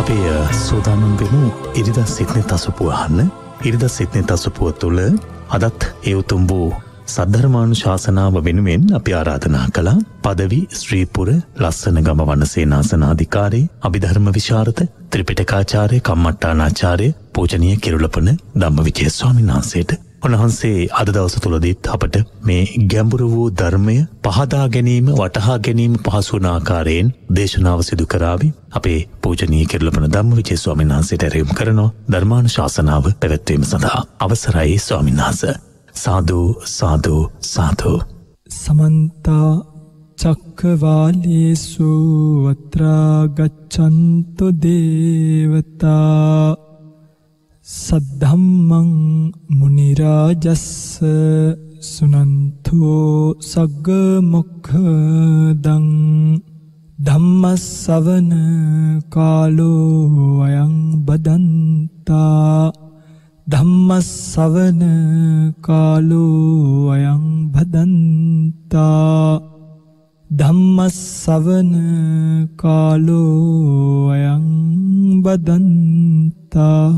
සෝදානම් වෙමු ඉරිදා සිත්නේ තසපුව අහන්න. ඉරිදා සිත්නේ තසපුව තුළ අදත් ඒ උතුම් වූ සද්ධර්මානුශාසනාව වෙනුවෙන් අපි ආරාධනා කළා පදවි ශ්‍රීපුර ලස්සන ගම වනසේනාසනාධිකාරී අභිධර්ම විශාරද ත්‍රිපිටකාචාර්ය කම්මට්ටානාචාර්ය පූජනීය කිරුළපන ධම්මවිජය ස්වාමීන් වහන්සේට. උන්වහන්සේ අද දවස තුලදීත් අපට මේ ගැඹුරු වූ ධර්මය පහදා ගැනීම වටහා ගැනීම පහසු වන ආකාරයෙන් දේශනාව සිදු කරાવી අපේ පූජනීය කිරුළපන ධම්මවිජය ස්වාමීන් වහන්සේට ඇරයුම් කරනවා ධර්මානුශාසනාව පැවැත්වීම සඳහා. අවසරයි ස්වාමීන් වහන්සේ. साधु साधु साधु समन्ता चक्रवालेषु अत्रा गच्छन्तु देवता सद्धम्मं मुनिराजस्स सुनन्तो सग्गमुखदं धम्मसवන කාලෝ අයං බදන්තා ධම්මස්සවන කාලෝ අයං භදන්තා ධම්මස්සවන කාලෝ අයං බදන්තා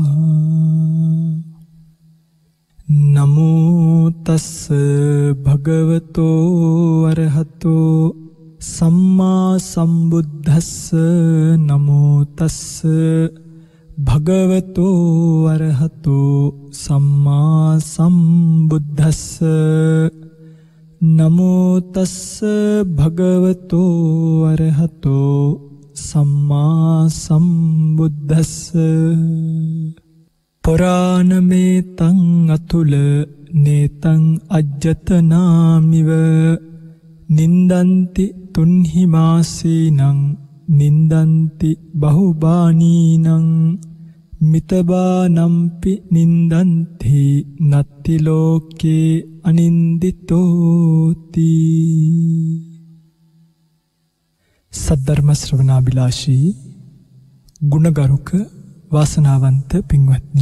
නමෝ තස්ස භගවතෝ අරහතෝ සම්මා සම්බුද්දස්ස නමෝ තස්ස භගවතෝ අරහතෝ සම්මා සම්බුද්දස්ස නමෝ තස්ස භගවතෝ අරහතෝ සම්මා සම්බුද්දස්ස පුරාණමේතං අතුල නේතං අජ්ජතනාමිව නින්දන්ති තුන්හිමාසීනං නින්දන්ති බහුබානීනං මිතබානම්පි නින්දන්ති නත්ති ලෝකේ අනින්දිතෝති. සද්ධර්ම ශ්‍රවණාබිලාෂී ගුණගරුක වාසනාවන්ත පින්වත්නි,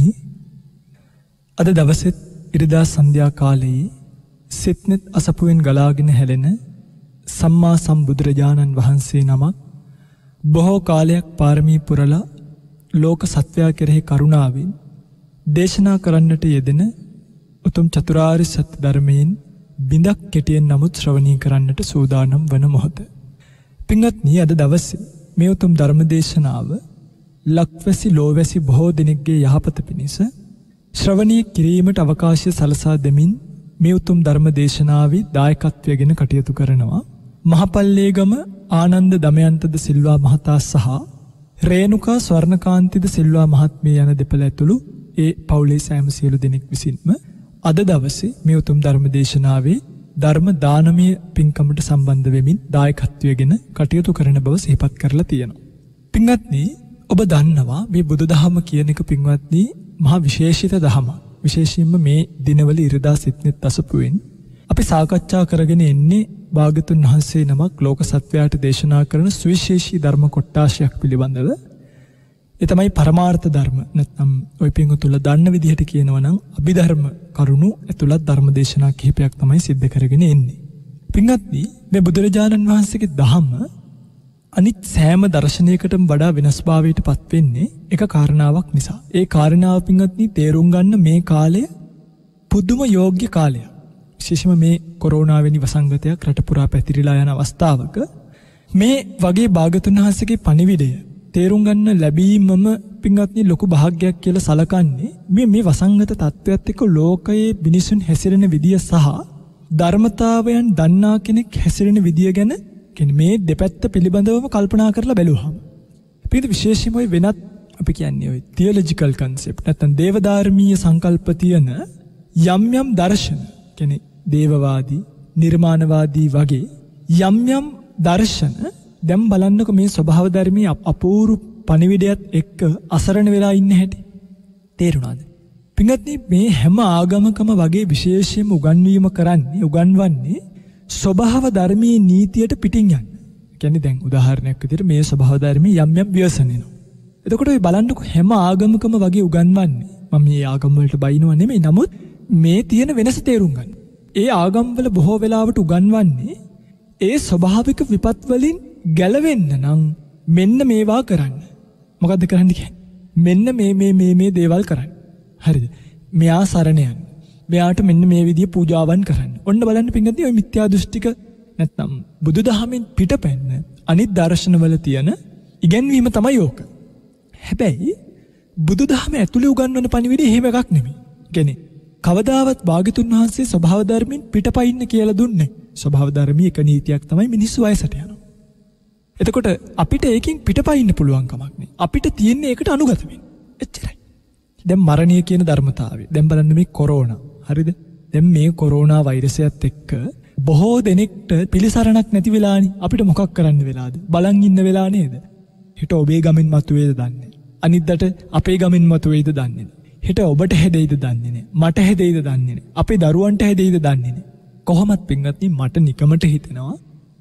අද දවසෙත් ඉරිදා සන්ධ්‍යා කාලයේ සිත්නෙත් අසපුවෙන් ගලාගෙන හැලෙන සම්මා සම්බුදුරජාණන් වහන්සේ නමක් බොහෝ කාලයක් පාරමී පුරලා ලෝක සත්වයා කෙරෙහි කරුණාවෙන් දේශනා කරන්නට යෙදෙන උතුම් චතුරාර්ය සත්‍ය ධර්මයෙන් බිඳක් කෙටියෙන් නමුත් ශ්‍රවණී කරන්නට සූදානම් වන මොහොත. පින්වත්නි, අද දවසේ මේ උතුම් ධර්ම දේශනාව ලක්වැසි ලෝවැසි බොහෝ දෙනෙක්ගේ යහපත පිණිස ශ්‍රවණී කිරීමට අවකාශය සලසා දෙමින් මේ උතුම් ධර්ම දේශනාවේ දායකත්වයෙන් කටයුතු කරනවා මහපල්ලේගම ආනන්ද දමයන්තද සිල්වා මහතා සහ රේණුකා ස්වර්ණකාන්තිද සිල්වා මහත්මිය යන දෙපළ ඇතුළු ඒ පවුලේ සෑම සියලු දෙනෙක් විසින්ම අද දවසේ මේ උතුම් ධර්ම දේශනාවේ ධර්ම දානමය පින්කමට සම්බන්ධ වෙමින් දායකත්වයෙන් කටයුතු කරන බව සිහිපත් කරලා තියෙනවා. පින්වත්නි, ඔබ දන්නවා මේ බුදුදහම කියන එක පින්වත්නි මහා විශේෂිත දහමක්. විශේෂයෙන්ම මේ දිනවල ඉරිදා සිත්නෙත් අසපුවෙන් අපි සාකච්ඡා කරගෙන එන්නේ භාග්‍යතුන් වහන්සේ නමක් ලෝක සත්වයාට දේශනා කරන සුවිශේෂී ධර්ම කොටාශයක් පිළිබඳව. ඒ තමයි පරමාර්ථ ධර්ම. නැත්නම් ඔය පින්වතුන්ල දන්න විදිහට කියනවා නම් අභිධර්ම කරුණු ඇතුළත් ධර්ම දේශනා කිහිපයක් තමයි සිද්ධ කරගෙන එන්නේ. පින්වත්නි, මේ බුදුරජාණන් වහන්සේගේ ධහම අනිත් සෑම දර්ශනයකටම වඩා වෙනස්භාවයට පත් වෙන්නේ එක කාරණාවක් නිසා. ඒ කාරණාව පින්වත්නි තේරුම් ගන්න මේ කාලය පුදුම යෝග්‍ය කාලයක්. විශේෂම මේ කොරෝනා වැනි වසංගතයක් රට පුරා පැතිරිලා යන අවස්ථාවක මේ වගේ භාග්‍යතුන් වහන්සේගේ පණිවිඩය තේරුම් ගන්න ලැබීමම පින්වත්නි ලොකු භාග්‍යයක් කියලා සලකන්නේ. මේ වසංගත තත්ත්වයට එක්ක ලෝකයේ මිනිසුන් හැසිරෙන විදිය සහ ධර්මතාවයන් දන්නා කෙනෙක් හැසිරෙන විදිය ගැන මේ දෙපැත්ත පිළිබඳවම කල්පනා කරලා බැලුවහම පිට විශේෂයෙන්ම වෙනත් අපි කියන්නේ ඔය තියොලොජිකල් කන්සෙප්ට් නැත්නම් දේවධර්මීය සංකල්ප තියෙන යම් දර්ශන කියන්නේ දේවවාදී නිර්මාණවාදී වගේ යම් දර්ශන දැන් බලන්නකො මේ ස්වභාව ධර්මී අපූර්ව පණිවිඩයත් එක්ක අසරණ වෙලා ඉන්න හැටි තේරුණාද? පින්වත්නි, මේ හැම ආගමකම වගේ විශේෂයෙන්ම උගන්වන්නේ ස්වභාව ධර්මී නීතියට පිටින් යන්න. කියන්නේ දැන් උදාහරණයක් විදිහට මේ ස්වභාව ධර්මී යම් ව්‍යසන එනවා. එතකොට ඔය බලන්නකො හැම ආගමකම වගේ උගන්වන්නේ මම මේ ආගම් වලට බයිනව නෙමෙයි, නමුත් මේ තියෙන වෙනස තේරුම් ගන්න. ඒ ආගම්වල බොහෝ වෙලාවට උගන්වන්නේ ඒ ස්වභාවික විපත් වලින් ගැලවෙන්න නම් මෙන්න මේවා කරන්න. මොකද්ද කරන්න කියන්නේ? මෙන්න මේ දේවල් කරන්න. හරිද? මෙයා සරණ යන්න. මෙයාට මෙන්න මේ විදිය පූජාවන් කරන්න. ඔන්න බලන්න පින්වත්නි ඔය මිත්‍යා දෘෂ්ටික නැත්නම් බුදුදහමෙන් පිටපැන්න අනිත් දර්ශනවල තියෙන ඉගැන්වීම තමයි ඕක. හැබැයි බුදුදහම ඇතුළේ උගන්වන පණිවිඩය එහෙම එකක් නෙමෙයි. කියන්නේ කවදාවත් භාග්‍යතුන් වහන්සේ ස්වභාව ධර්මයෙන් පිටපයින්න කියලා දුන්නේ. ස්වභාව ධර්මයේ එක නීතියක් තමයි මිනිස්සු වයසට යනවා. එතකොට අපිට ඒකෙන් පිටපයින්න පුළුවන් කමක් නෑ. අපිට තියෙන්නේ ඒකට අනුගත වෙන්න. එච්චරයි. දැන් මරණය කියන ධර්මතාවය. දැන් බලන්න මේ කොරෝනා. හරිද? දැන් මේ කොරෝනා වෛරසයත් එක්ක බොහෝ දෙනෙක්ට පිළිසරණක් නැති වෙලානේ. අපිට මොකක් කරන්න වෙලාද? බලන් ඉන්න වෙලා නේද? හිත ඔබේ ගමෙන් මතුවේද දන්නේ. අනිද්දාට අපේ ගමෙන් මතුවේද දන්නේ. හිත ඔබට හැදෙයිද දන්නේ නෑ. මට හැදෙයිද දන්නේ නෑ. අපේ දරුවන්ට හැදෙයිද දන්නේ නෑ. කොහොමත් පින්වත්නි මට නිකමට හිතෙනවා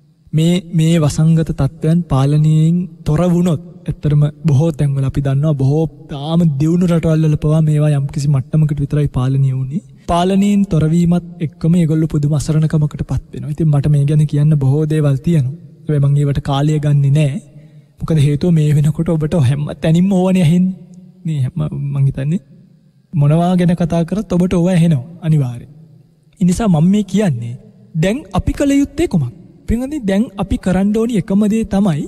මේ වසංගත තත්ත්වයන් පාලනයෙන් තොර වුණොත් ඇත්තටම බොහෝ තැන්වල අපි දන්නවා බොහෝ තාම දියුණු රටවල් වල පවා මේවා යම්කිසි මට්ටමකට විතරයි පාලනය වුණේ. පාලනයෙන් තොරවීමත් එක්කම ඒගොල්ලෝ පුදුම අසරණකමකටපත් වෙනවා. ඉතින් මට මේ ගැන කියන්න බොහෝ දේවල් තියෙනවා. හැබැයි මම ඒවට කාලය ගන්නෙ නෑ. මොකද හේතුව මේ වෙනකොට ඔබට හැම තැනින්ම ඕවනේ ඇහෙන්නේ. මේ මං හිතන්නේ මොනවා ගැන කතා කරත් ඔබට ඕව ඇහෙනවා අනිවාර්යයෙන්. ඒ නිසා මම මේ කියන්නේ දැන් අපි කල යුත්තේ කොහොමද? පින්වත්නි දැන් අපි කරන්න ඕනි එකම දේ තමයි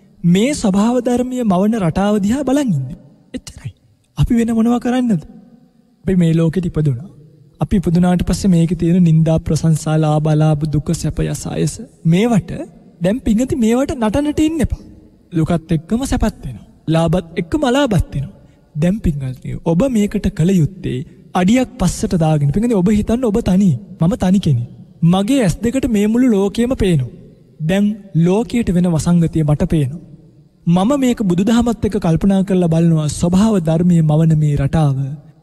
මේ ස්වභාව ධර්මයේ මවන රටාව දිහා බලන් ඉන්නේ. එච්චරයි. අපි වෙන මොනවා කරන්නද? අපි මේ ලෝකෙට ඉපදුණා. අපි ඉපදුනාට පස්සේ මේකේ තියෙන නිന്ദා ප්‍රශංසා ලාභ අලාභ දුක සැප යස ආයස මේවට දැන් පින්වත්නි මේවට නටනට ඉන්න එපා. දුකත් එක්කම සැපත් වෙනවා. ලාභත් එක්කම අලාභත් වෙනවා. දැන් පින්වත්නි ඔබ මේකට කල යුත්තේ අඩියක් පස්සට දාගෙන පින්වත්නි ඔබ හිතන්න ඔබ තනි මම තනි කෙනෙක්. මගේ ඇස් දෙකට මේ මුළු ලෝකෙම පේනවා. දැන් ලෝකයට වෙන වසංගතිය මට පේනවා. මම මේක බුදුදහමත් එක්ක කල්පනා කරලා බලනවා ස්වභාව ධර්මයේ මවන මේ රටාව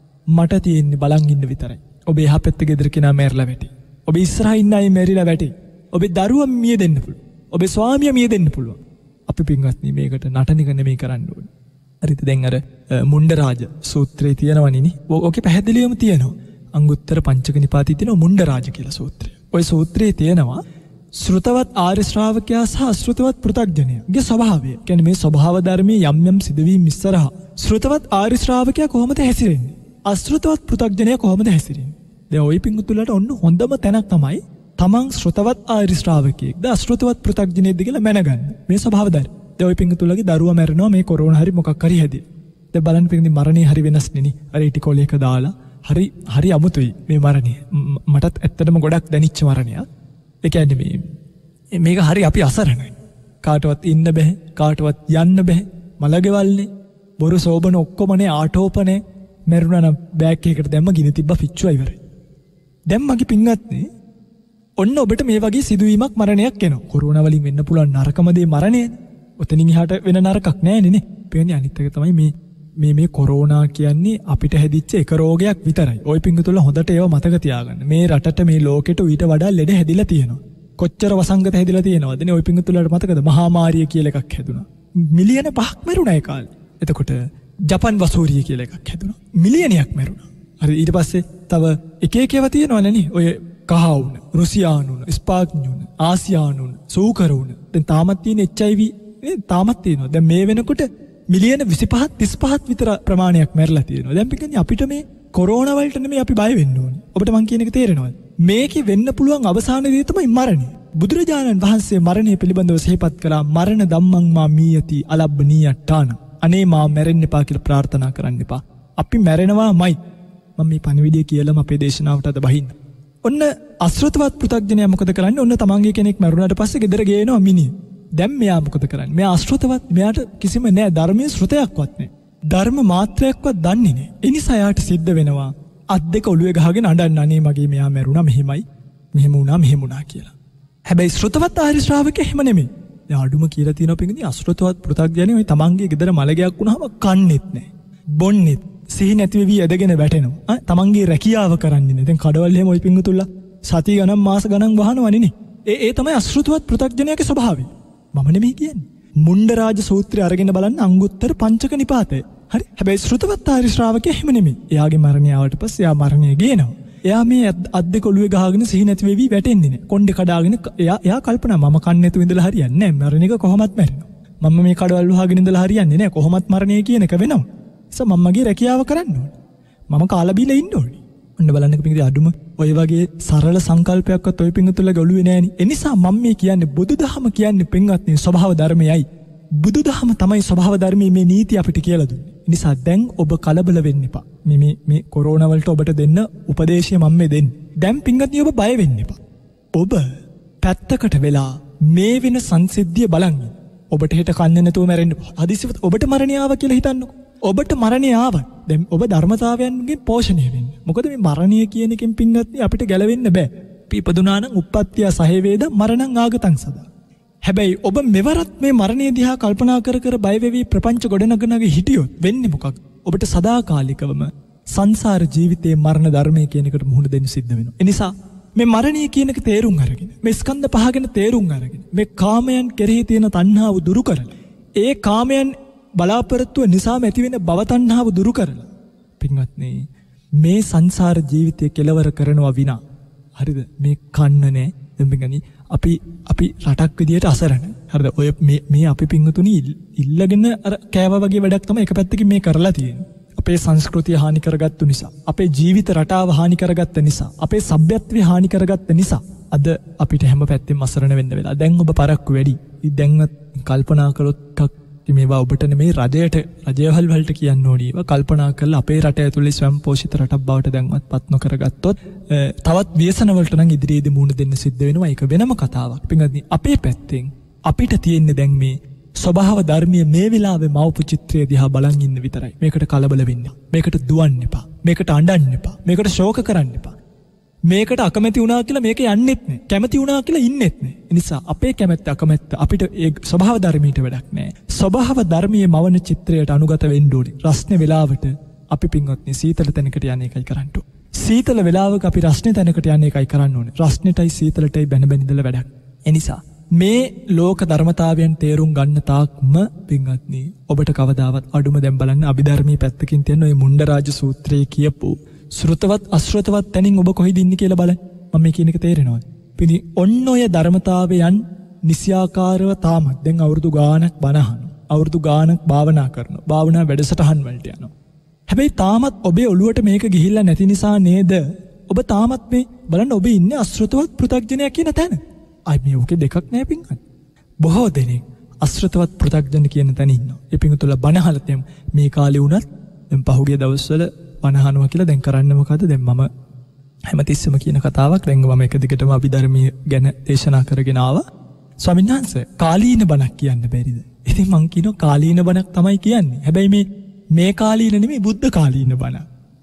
මට තියෙන්නේ බලන් ඉන්න විතරයි. ඔබ එහා පැත්තේ ගෙදර කෙනා මැරිලා වැටි. ඔබ ඉස්සරහා ඉන්න අය මැරිලා වැටි. ඔබේ දරුවා මිය දෙන්න පුළුවන්. ඔබේ ස්වාමියා මිය දෙන්න පුළුවන්. අපි පින්වත්නි මේකට නටන එක නෙමෙයි කරන්න ඕනේ. හරිද? දැන් අර මුණ්ඩරාජ සූත්‍රයේ තියෙනවනේ. ඕකේ පැහැදිලිවම තියෙනවා. අංගුත්තර පංචක නිපාතයේ තියෙනවා මුණ්ඩරාජ කියලා සූත්‍රය. ওই සූත්‍රයේ තියෙනවා ශ්‍රුතවත් ආර්ය ශ්‍රාවකයා සහ අශ්‍රුතවත් පෘථග්ජනයාගේ ස්වභාවය. කියන්නේ මේ ස්වභාව ධර්මයේ යම් යම් සිදුවීම් ඉස්සරහා ශ්‍රුතවත් ආර්ය ශ්‍රාවකයා කොහොමද හැසිරෙන්නේ? අශ්‍රුතවත් පෘථග්ජනයා කොහොමද හැසිරෙන්නේ? දැන් ওই පිංගුතුලට ඔන්න හොඳම තැනක් තමයි තමන් ශ්‍රුතවත් ආර්ය ශ්‍රාවකයෙක්ද අශ්‍රුතවත් පෘථග්ජනයෙක්ද කියලා මැනගන්න. මේ ස්වභාව ධර්ම. දැන් ওই පිංගුතුලගේ දරුවා මැරෙනවා මේ කොරෝනා හරි මොකක් හරි හැදී. දැන් බලන්න පිංගුනි මරණේ හරි වෙනස් නෙනි. අර ඉටිකොලයක දාලා හරි අමුතුයි මේ මරණය. මටත් ඇත්තටම ගොඩක් දැනිච්ච මරණයක්. ඒ කියන්නේ මේක හරි අපි අසරණයි. කාටවත් ඉන්න බෑ, කාටවත් යන්න බෑ. මලගෙවල්නේ, බොරු සෝබන ඔක්කොමනේ ආටෝපනේ මැරුණා නම් බෑග් එකකට දැම්ම ගිනි තිබ්බා පිච්චුවා ඉවරයි. දැන් මගේ පින්වත්නි ඔන්න ඔබට මේ වගේ සිදුවීමක් මරණයක් එනවා. කොරෝනා වලින් වෙන්න පුළුවන් නරකම දේ මරණයනේ. ඔතනින් එහාට වෙන නරකක් නෑනේ නේ. පේන්නේ අනිත් එක තමයි මේ කොරෝනා කියන්නේ අපිට හැදිච්ච එක රෝගයක් විතරයි. ওই පිංගුතුල හොඳට ඒව මතක තියාගන්න. මේ රටට මේ ලෝකෙට ඊට වඩා ලෙඩ හැදිලා තියෙනවා. කොච්චර වසංගත හැදිලා තියෙනවද නේ? ওই පිංගුතුලට මතකද මහා මාරිය කියලා එකක් හැදුනා. මිලියන 5ක් මැරුණා ඒ කාලේ. එතකොට ජපන් වසූරිය කියලා එකක් හැදුනා. මිලියනයක් මැරුණා. හරි ඊට පස්සේ තව එක එක ඒවා තියෙනවනේ නේ. ඔය කහවුන, රුසියානු වුණ, ස්පාඥු වුණ, ආසියානු වුණ, සූකර වුණ. දැන් තාමත් තියෙන HIV නේ තාමත් තියෙනවා. දැන් මේ වෙනකොට මිලියන 25 35ක් විතර ප්‍රමාණයක් මැරලා තියෙනවා. දැන් පිටින් අපිට මේ කොරෝනා වලට නෙමෙයි අපි බය වෙන්න ඕනේ. ඔබට මං කියන එක තේරෙනවද? මේකේ වෙන්න පුළුවන් අවසාන දේ තමයි මරණය. බුදුරජාණන් වහන්සේ මරණය පිළිබඳව සිහිපත් කළා මරණ ධම්මං මා මීයති අලබ්බනීයට්ටාන. අනේ මා මැරෙන්න එපා කියලා ප්‍රාර්ථනා කරන්න එපා. අපි මැරෙනවාමයි. මම මේ පණිවිඩය කියලාම අපේ දේශනාවට අද බහින්න. ඔන්න අශ්‍රතවත් පෘථග්ජනයා මොකද කරන්නේ? ඔන්න තමන්ගේ කෙනෙක් මැරුණාට පස්සේ ගෙදර ගේනවා මිනිහ. දැන් මෙයා මොකද කරන්නේ? මෙයා අශ්‍රතවත්, මෙයාට කිසිම නෑ ධර්මයේ ශ්‍රුතයක්වත් නෑ. ධර්ම මාත්‍රයක්වත් දන්නේ නෑ. ඒ නිසා යාට සිද්ධ වෙනවා අත් දෙක ඔළුවේ ගහගෙන අඬන්න අනේ මගේ මෙයා මැරුණා මෙහෙමයි. මෙහෙම වුණා කියලා. හැබැයි ශ්‍රුතවත් ආර්ය ශ්‍රාවකයා එහෙම නෙමෙයි. දැන් අඩුම කියලා තියෙනවා පිටින් අශ්‍රතවත් පෘථග්ජනයා ඔය තමන්ගේ ගෙදර මලගයක් වුණාම කන්නේත් නෑ. බොන්නේත් සිහි නැති වෙවි ඇදගෙන වැටෙනවා. තමන්ගේ රැකියාව කරන්නේ නෑ. දැන් කඩවල එහෙම ඔය පිංගුතුල්ලා සති ගණන් මාස ගණන් වහනවනේ නේ. ඒ තමයි අශ්‍රතවත් පෘථග්ජනයාගේ ස්වභාවය. මම නෙමෙයි කියන්නේ. මුණ්ඩරාජ සූත්‍රය අරගෙන බලන්න අංගුත්තර පංචක නිපාතය. හරි. හැබැයි ශ්‍රුතවත් ආර්ය ශ්‍රාවකයා එහෙම නෙමෙයි. එයාගේ මරණය ආවට පස්සේ එයා මරණය ගේනවා. එයා මේ අත් දෙක ඔළුවේ ගහගෙන සිහි නැති වෙවි වැටෙන්නේ නෑ. කොණ්ඩේ කඩාගෙන එයා කල්පනා මම කන්නේ නැතුව ඉඳලා හරියන්නේ නෑ. මරණ එක කොහොමත් මැරෙනවා. මම මේ කඩවල් වහගෙන ඉඳලා හරියන්නේ නැහැ. කොහොමත් මරණය කියන එක වෙනවා. මම මගේ රැකියාව කරන්න ඕනේ. මම කාලා බීලා ඉන්න ඕනේ. ඔන්න බලන්නක පිංගුතුනි අඩුම ඔය වගේ සරල සංකල්පයක්වත් ඔය පිංගුතුන්ලා ඔළුවේ නැහෙනි. ඒ නිසා මම මේ කියන්නේ බුදුදහම කියන්නේ පිංගුත්නි ස්වභාව ධර්මයයි. බුදුදහම තමයි ස්වභාව ධර්මයේ මේ නීති අපිට කියලා දුන්නේ. ඒ නිසා දැන් ඔබ කලබල වෙන්න එපා. මේ කොරෝනා වලට ඔබට දෙන්න උපදේශය මම මේ දෙන්නේ. දැන් පිංගුත්නි ඔබ බය වෙන්න එපා. ඔබ පැත්තකට වෙලා මේ වෙන සංසිද්ධිය බලන් ඉන්න. ඔබට හිත කන්නේ නැතුව මැරෙන්න. හදිසියෙ ඔබට මරණය ආවා කියලා හිතන්නකෝ. ඔබට මරණය ආවා. දැන් ඔබ ධර්මතාවයන්ගෙන් පෝෂණය වෙන්න. මොකද මේ මරණය කියන එකෙන් පින්වත්නි අපිට ගැලවෙන්න බෑ. ඉපදුනා නම් උප්පත්තිය සහ වේද මරණං ආගතං සදා. හැබැයි ඔබ මෙවරත් මේ මරණය දිහා කල්පනා කර කර බය වෙවි ප්‍රපංච ගොඩනගනගේ හිටියොත් වෙන්නේ මොකක්ද? ඔබට සදාකාලිකවම සංසාර ජීවිතයේ මරණ ධර්මයේ කියන එකට මුහුණ දෙන්න සිද්ධ වෙනවා. ඒ නිසා මේ මරණය කියන එක තේරුම් අරගෙන මේ ස්කන්ධ පහ ගැන තේරුම් අරගෙන මේ කාමයන් කෙරෙහි තියෙන තණ්හාව දුරු කරලා ඒ කාමයන් බලාපොරොත්තුව නිසාම ඇතිවෙන භව තණ්හාව දුරු කරලා පින්වත්නි මේ සංසාර ජීවිතය කෙලවර කරනවා විනා හරිද මේ කන්න නෑ දැන් පින්ගනි අපි රටක් විදියට අසරණ හරිද ඔය මේ අපි පින්වතුනි ඉල්ලගෙන අර කෑවා වගේ වැඩක් තමයි එක පැත්තකින් මේ කරලා තියෙන්නේ අපේ සංස්කෘතිය හානි කරගත්තු නිසා අපේ ජීවිත රටාව හානි කරගත්ත නිසා අපේ සભ્યත්වය හානි කරගත්ත නිසා අද අපිට හැම පැත්තෙම අසරණ වෙන්න වෙලා දැන් ඔබ පරක්කු වැඩි දැන්වත් කල්පනා කළොත් මේවා ඔබට නෙමේ රජයවල් වලට කියන්න ඕනීව කල්පනා කරලා අපේ රට ඇතුලේ ස්වයං පෝෂිත රටක් බවට දැන්වත් පත් නොකරගත්තොත් තවත් ව්‍යසන වලට නම් ඉදිරියේදී මුහුණ දෙන්න සිද්ධ වෙනවා ඒක වෙනම කතාවක්. පින්වත්නි අපේ පැත්තෙන් අපිට තියෙන්නේ දැන් මේ ස්වභාව ධර්මයේ මේ වෙලාවේ මවපු චිත්‍රය දිහා බලන් ඉන්න විතරයි. මේකට කලබල වෙන්න. මේකට දුවන්න එපා. මේකට අඬන්න එපා. මේකට ශෝක කරන්න එපා. මේකට අකමැති වුණා කියලා මේක යන්නෙත් නෑ. කැමති වුණා කියලා ඉන්නෙත් නෑ. ඒ නිසා අපේ කැමැත්ත අකමැත්ත අපිට ඒ ස්වභාව ධර්මයට වැඩක් නෑ. ස්වභාව ධර්මයේ මවන චිත්‍රයට අනුගත වෙන්න ඕනේ. රස්නේ වෙලාවට අපි පින්වත්නි සීතල තැනකට යන්නේ එකයි කරන්න ඕනේ. සීතල වෙලාවක අපි රස්නේ තැනකට යන්නේ එකයි කරන්න ඕනේ. රස්නෙටයි සීතලටයි බැන ඉඳලා වැඩක්. ඒ නිසා මේ ලෝක ධර්මතාවයන් තේරුම් ගන්න තාක්ම පින්වත්නි ඔබට කවදාවත් අඩුම දැන් බලන්න අභිධර්මයේ පැත්තකින් තියෙන ඔය මුණ්ඩරාජ සූත්‍රයේ කියපු ශ්‍රුතවත් අශ්‍රුතවත් තැනින් ඔබ කොහෙද ඉන්නේ කියලා බලන්න. මම මේ කියන එක තේරෙනවද? පිටි ඔන්න ඔය ධර්මතාවයන් නිසියාකාරව තාමත් දැන් අවුරුදු ගාණක් බණ අහනවා. අවුරුදු ගාණක් භාවනා කරනවා. භාවනා වැඩසටහන් වලට යනවා. හැබැයි තාමත් ඔබේ ඔළුවට මේක ගිහිල්ලා නැති නිසා නේද? ඔබ තාමත් මේ බලන්න ඔබ ඉන්නේ අශ්‍රුතවත් පෘථග්ජනයා කියන තැන. අයි මේ ඔකේ දෙකක් නෑ පින්වත්. බොහෝ දෙනෙක් අශ්‍රුතවත් පෘථග්ජන කියන තැන ඉන්නවා. ඒ පින්තුල බණ අහලා තෙම් මේ කාලේ වුණත් දැන් පහුගිය දවස්වල බණහනවා කියලා දැන් කරන්න මොකද දැන් මම හැමතිස්සෙම කියන කතාවක් දැන් මම එක දිගටම අභිධර්මයේ ගැන දේශනා කරගෙන ආවා ස්වාමීන් වහන්සේ කාලීන බණක් කියන්න බැරිද ඉතින් මං කියනවා කාලීන බණක් තමයි කියන්නේ හැබැයි මේ කාලීන නෙමෙයි බුද්ධ කාලීන බණ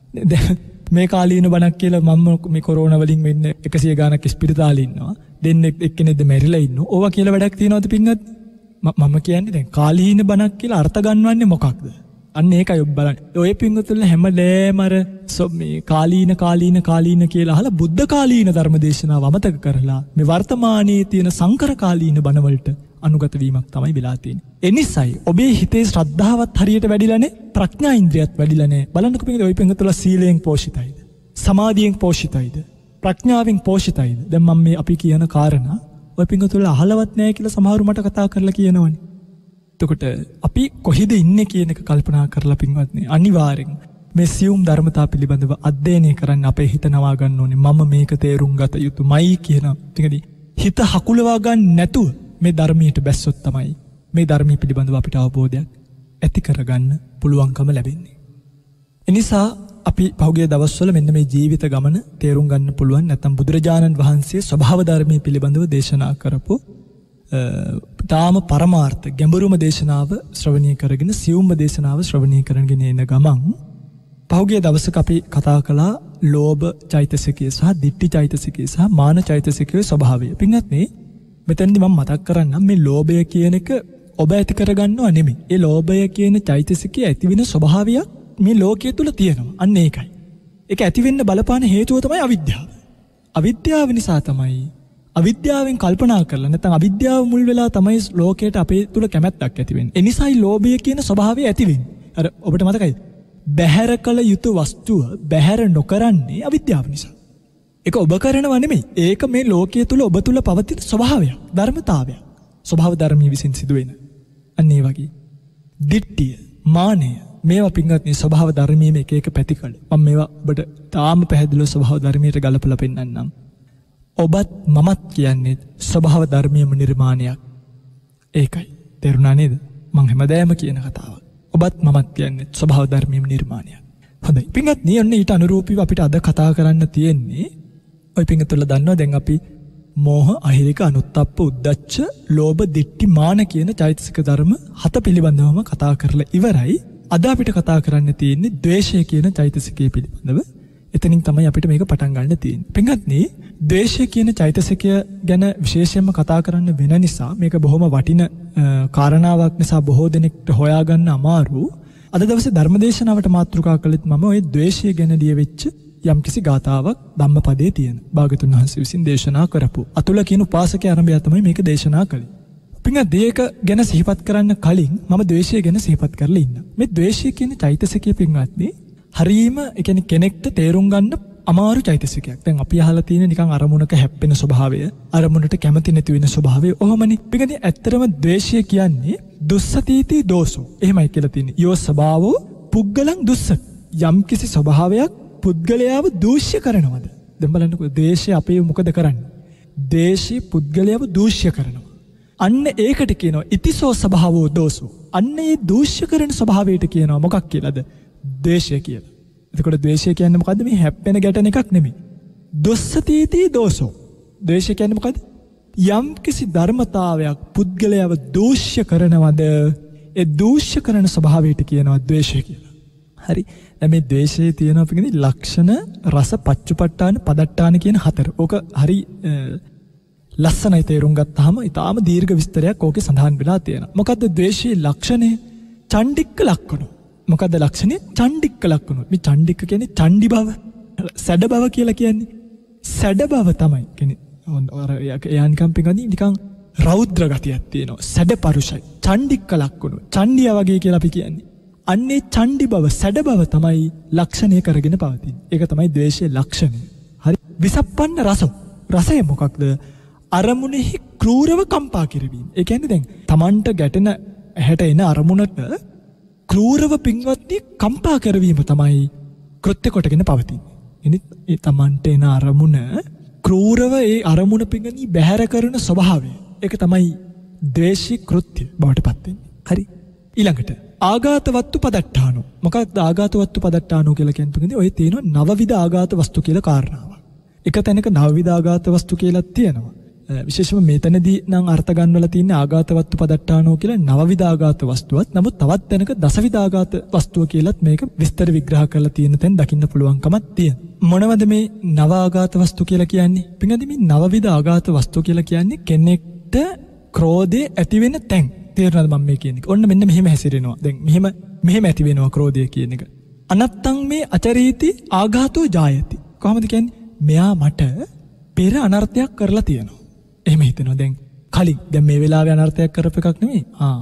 මේ කාලීන බණක් කියලා මම මේ කොරෝනා වලින් වෙන්න 100 ගානක් ස්පිරිතාලේ ඉන්නවා දෙන්නෙක් එක්කෙනෙක්ද මැරිලා ඉන්නවා ඕවා කියලා වැඩක් තියනවද පින්වත් මම කියන්නේ දැන් කාලීන බණක් කියලා අර්ථ ගන්නවන්නේ මොකක්ද අන්න ඒකයි ඔබ බලන්න. ඔය පින්වතුන්ලා හැමදේම අර මේ කාලීන කියලා අහලා බුද්ධ කාලීන ධර්ම දේශනාව අමතක කරලා මේ වර්තමානයේ තියෙන සංකර කාලීන බණවලට අනුගත වීමක් තමයි වෙලා තියෙන්නේ. ඒ නිසායි ඔබේ හිතේ ශ්‍රද්ධාවත් හරියට වැඩිලා නැහැ, ප්‍රඥා ඉන්ද්‍රියත් වැඩිලා නැහැ. බලන්නකො පින්වතුන්ලා ඔය පින්වතුන්ලා සීලයෙන් පෝෂිතයිද? සමාධියෙන් පෝෂිතයිද? ප්‍රඥාවෙන් පෝෂිතයිද? දැන් මම මේ අපි කියන කාරණා ඔය පින්වතුන්ලා අහලවත් නැහැ කියලා සමහරු මට කතා කරලා කියනවනේ. එතකොට අපි කොහෙද ඉන්නේ කියන එක කල්පනා කරලා පින්වත්නි අනිවාර්යෙන් මේ සියුම් ධර්මතා පිළිබඳව අධ්‍යයනය කරන්න අපේ හිත නවා ගන්න ඕනේ මම මේක තේරුම් ගත යුතුමයි කියන ටිකදී හිත හකුලවා ගන්න නැතුව මේ ධර්මයට බැස්සොත් තමයි මේ ධර්මයේ පිළිබඳව අපිට අවබෝධයක් ඇති කරගන්න පුළුවන්කම ලැබෙන්නේ. ඒ නිසා අපි පහුගිය දවස්වල මෙන්න මේ ජීවිත ගමන තේරුම් ගන්න පුළුවන් නැත්නම් බුදුරජාණන් වහන්සේ ස්වභාව ධර්මයේ පිළිබඳව දේශනා කරපු තාම පරමාර්ථ ගැඹුරුම දේශනාව ශ්‍රවණය කරගෙන සියුම්ම දේශනාව ශ්‍රවණය කරගෙන එන ගමන් පහුගිය දවසක අපි කතා කළා ලෝභ චෛතසිකය සහ ditthi චෛතසිකය සහ මාන චෛතසිකයේ ස්වභාවය. පින්වත්නි මෙතනදී මම මතක් කරන්නම් මේ ලෝභය කියන එක ඔබ ඇති කරගන්නව නෙමෙයි. ඒ ලෝභය කියන චෛතසිකය ඇති වෙන ස්වභාවයක් මේ ලෝකයේ තුල තියෙනවා. අන්න ඒකයි. ඒක ඇති වෙන්න බලපාන හේතුව තමයි අවිද්‍යාව. අවිද්‍යාව නිසා තමයි අවිද්‍යාවෙන් කල්පනා කරලා නැත්නම් අවිද්‍යාව මුල් වෙලා තමයි ලෝකයට අපේ තුල කැමැත්තක් ඇති වෙන්නේ. ඒ නිසායි ලෝභය කියන ස්වභාවය ඇති වෙන්නේ. අර ඔබට මතකයිද? බැහැර කළ යුතු වස්තුව බැහැර නොකරන්නේ අවිද්‍යාව නිසා. ඒක ඔබ කරනවා නෙමෙයි. ඒක මේ ලෝකයේ තුල ඔබ තුල පවතින ස්වභාවයක්, ධර්මතාවයක්. ස්වභාව ධර්මයේ විසින් සිදුවෙන. අන්න ඒ වගේ. දිට්ඨිය, මානය මේවා පින්වත්නි ස්වභාව ධර්මයේ එක එක පැතිකඩ. මම මේවා ඔබට තාම පැහැදිලිව ස්වභාව ධර්මයට ගලපලා පෙන්නන්නම්. ඔබත් මමත් කියන්නේ ස්වභාව ධර්මයේම නිර්මාණයක්. ඒකයි. තේරුණා නේද? මම හැමදාම කියන කතාවක්. ඔබත් මමත් කියන්නේ ස්වභාව ධර්මයේම නිර්මාණයක්. හොඳයි. පින්වත්නි ඔන්න ඊට අනුරූපීව අපිට අද කතා කරන්න තියෙන්නේ ඔය පින්තුල දන්නවා දැන් අපි මෝහ, අහිරික, අනුත්ප්ප, උද්ධච්ච, ලෝභ, දිට්ඨි, මාන කියන චෛතසික ධර්ම 7 පිළිබඳවම කතා කරලා ඉවරයි. අද අපිට කතා කරන්න තියෙන්නේ ද්වේෂය කියන චෛතසිකය පිළිබඳව. එතනින් තමයි අපිට මේක පටන් ගන්න තියෙන්නේ. පින්වත්නි, ද්වේෂය කියන චෛතසිකය ගැන විශේෂයෙන්ම කතා කරන්න වෙන නිසා මේක බොහොම වටින කාරණාවක් නිසා බොහෝ දෙනෙක්ට හොයාගන්න අමාරු. අද දවසේ ධර්මදේශනාවට මාතෘකා කළෙත් මම ওই ද්වේෂය ගැන ලියවෙච්ච යම්කිසි ගාතාවක් ධම්මපදයේ තියෙන. භාගතුන් වහන්සේ විසින් දේශනා කරපු. අතුල කියන උපාසකේ ආරම්භය තමයි මේක දේශනා කළේ. පින්වත්නි, ඒක ගැන සිහිපත් කරන්න කලින් මම ද්වේෂය ගැන සිහිපත් කරලා ඉන්නම්. මේ ද්වේෂය කියන චෛතසිකය පින්වත්නි හරීම ඒ කියන්නේ කෙනෙක්ට තේරුම් ගන්න අමාරු චෛතසිකයක්. දැන් අපි අහලා තියෙන නිකන් අරමුණක හැප්පෙන ස්වභාවය, අරමුණට කැමති නැති වෙන ස්වභාවය. ඔහොමනේ. පින්වත්නි, ඇත්තටම ද්වේෂය කියන්නේ දුස්සතීති දෝසෝ. එහෙමයි කියලා තියෙන්නේ. යෝ ස්වභාවෝ පුද්ගලං දුස්ස. යම්කිසි ස්වභාවයක් පුද්ගලයාව දූෂ්‍ය කරනවද? දැන් බලන්නකෝ, ද්වේෂය අපේ මොකද කරන්නේ? ද්වේෂය පුද්ගලයාව දූෂ්‍ය කරනවා. අන්න ඒකට කියනවා ඉතිසෝ ස්වභාවෝ දෝසෝ. අන්න ඒ දූෂ්‍ය කරන ස්වභාවයට කියනවා මොකක් කියලාද? ද්වේෂය කියලා. එතකොට ද්වේෂය කියන්නේ මොකද්ද? මේ හැප්පෙන ගැටෙන එකක් නෙමෙයි. දුස්සතීති දෝසෝ. ද්වේෂය කියන්නේ මොකද්ද? යම්කිසි ධර්මතාවයක් පුද්ගලයාව දූෂ්‍ය කරනවද? ඒ දූෂ්‍ය කරන ස්වභාවයට කියනවා ද්වේෂය කියලා. හරි. දැන් මේ ද්වේෂයේ තියෙන අපිගේ ලක්ෂණ, රස, පච්චුපට්ඨාන, පදට්ඨාන කියන 4. ඕක හරි ලස්සනයි තේරුම් ගත්තාම ඊටාම දීර්ඝ විස්තරයක් ඕකේ සඳහන් වෙලා තියෙනවා. මොකද්ද ද්වේෂයේ ලක්ෂණය? චණ්ඩික්ක ලක්ෂණ. මොකද්ද ලක්ෂණය? චණ්ඩික්ක ලක්ෂණ. මේ චණ්ඩික්ක කියන්නේ චණ්ඩි බව, සැඩ බව කියලා කියන්නේ. සැඩ බව තමයි. කියන්නේ එයා නිකන් පිටින් නිකන් රෞද්‍ර ගතියක් තියෙනවා. සැඩ පරුෂයි. චණ්ඩික්ක ලක්ෂණ. චණ්ඩියා වගේ කියලා අපි කියන්නේ. අන්නේ චණ්ඩි බව, සැඩ බව තමයි ලක්ෂණය කරගෙන පවතින්නේ. ඒක තමයි ද්වේෂයේ ලක්ෂණය. හරි. විසප්පන්න රසෝ. රසය මොකක්ද? අරමුණෙහි ක්‍රූරව කම්පා කිරීම. ඒ කියන්නේ දැන් Tamanට ගැටෙන ඇහැට එන අරමුණට ක්‍රූරව පින්වත්නි කම්පා කරවීම තමයි කෘත්‍ය කොටගෙන පවතින්නේ. එනිත් ඒ Tamanට එන අරමුණ ක්‍රූරව ඒ අරමුණ පින්වත්නි බැහැර කරන ස්වභාවය. ඒක තමයි ද්වේෂී කෘත්‍ය බවට පත් වෙන්නේ. හරි. ඊළඟට ආඝාතවත්තු පදට්ඨානෝ. මොකක්ද ආඝාතවත්තු පදට්ඨානෝ කියලා කියන්නේ? ඔය තියෙනවා නවවිධ ආඝාත වස්තු කියලා කාරණාවක්. එක තැනක නවවිධ ආඝාත වස්තු කියලා තියෙනවා. විශේෂයෙන්ම මේතනදී නම් අර්ථ ගන්නවලා තියෙන ආඝාතවත්තු පදට්ඨානෝ කියලා නවවිධ ආඝාත වස්තුවක්. නමුත් තවත් තැනක දසවිධ ආඝාත වස්තුව කියලාත් මේක විස්තර විග්‍රහ කරලා තියෙන තැන් දකින්න පුළුවන්කමක් තියෙනවා. මොනවද මේ නව ආඝාත වස්තු කියලා කියන්නේ? පින්වත්නි, මේ නවවිධ ආඝාත වස්තු කියලා කියන්නේ කෙනෙක්ට ක්‍රෝධය ඇති වෙන තැන්. තේරුණාද මම මේ කියන්නේ? ඔන්න මෙන්න මෙහෙම හැසිරෙනවා. දැන් මෙහෙම ඇති වෙනවා ක්‍රෝධය කියන එක. අනත්තං මේ අචරීති ආඝාතෝ ජායති. කොහොමද කියන්නේ? මෙයා මට පෙර අනර්ථයක් කරලා තියෙනවා. එහෙම හිතනවා. දැන් මේ වෙලාවේ අනර්ථයක් කරපු එකක් නෙමෙයි.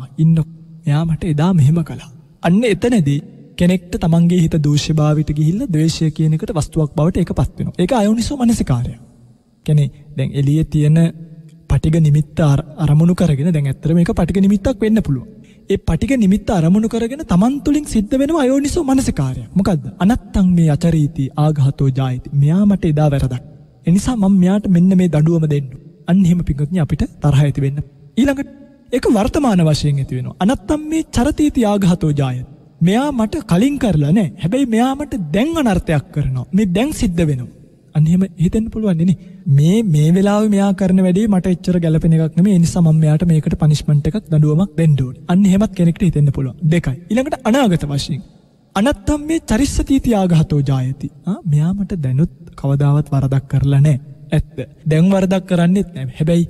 මෙයා මට එදා මෙහෙම කළා. අන්න එතනදී කෙනෙක්ට තමන්ගේ හිත දූෂ්‍යභාවයට ගිහිල්ලා ද්වේෂය කියන එකට වස්තුවක් බවට ඒකපත් වෙනවා. ඒක අයෝනිසෝ මනසිකාරය. කියන්නේ දැන් එළියේ තියෙන පටිඝ නිමිත්ත අරමුණු කරගෙන දැන් ඇත්තට මේක පටිඝ නිමිත්තක් වෙන්න පුළුවන්. ඒ පටිඝ නිමිත්ත අරමුණු කරගෙන තමන් තුලින් සිද්ධ වෙනවා අයෝනිසෝ මනසිකාරය. මොකද්ද? අනත්තං මේ අචරීති ආඝාතෝ ජායති. මෙයා මට එදා වැරදක්. ඒ නිසා මම මෙයාට මෙන්න මේ දඬුවම දෙන්න. අන්න එහෙම පිටුත්නි අපිට තරහ ඇති වෙන්න. ඊළඟට ඒක වර්තමාන වශයෙන් ඇති වෙනවා. අනත්තම් මේ චරතීති ආඝාතෝ ජායති. මෙයා මට කලින් කරලා නැහැ. හැබැයි මෙයා මට දැන් අනර්ථයක් කරනවා. මේ දැන් සිද්ධ වෙනවා. අන්න එහෙම හිතෙන්න පුළුවන් නේ. මේ වෙලාවේ මෙයා කරන වැඩේ මට එච්චර ගැළපෙන එකක් නෙමෙයි. ඒ නිසා මම මෙයාට මේකට පනිෂ්මන්ට් එකක් දඬුවමක් දෙන්න ඕනේ. අන්න එහෙමත් කෙනෙක්ට හිතෙන්න පුළුවන්. දෙකයි. ඊළඟට අනාගත වශයෙන් අනත්තම් මේ චරිස්සතීති ආඝාතෝ ජායති. මෙයා මට දැනුත් කවදාවත් වරදක් කරලා නැහැ. ඇත්ත. දැන් වරදක් කරන්නේත් නැහැ. හැබැයි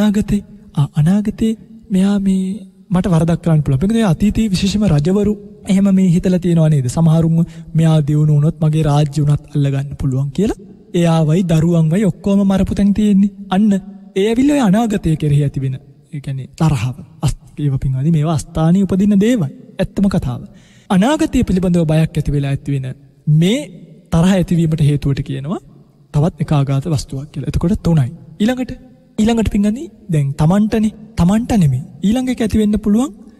අනාගතේ මෙයා මේ මට වරදක් කරන්න පුළුවන්. ඒකද අතීතයේ විශේෂම රජවරු එහෙම මේ හිතලා තියෙනවා නේද? සමහරුන් මෙයා දියුණු වුණොත් මගේ රාජ්‍ය උනත් අල්ල ගන්න පුළුවන් කියලා. එයාවයි දරුවන්වයි ඔක්කොම මරපු තැන් තියෙන්නේ. අන්න ඒ ඇවිල්ලා ඔය අනාගතය කෙරෙහි ඇති වෙන ඒ කියන්නේ තරහව. ඒව පින්වදී මේවා අස්ථානීය උපදින දේවල්. ඇත්තම කතාව. අනාගතය පිළිබඳව බයක් ඇති වෙලා ඇති වෙන මේ තරහ ඇතිවීමට හේතුවට කියනවා තවත් එක ආඝාත වස්තුවක් කියලා. එතකොට 3යි. ඊළඟට පින්වදී දැන් Tamanට නෙමෙයි. ඊළඟ එක ඇති වෙන්න පුළුවන්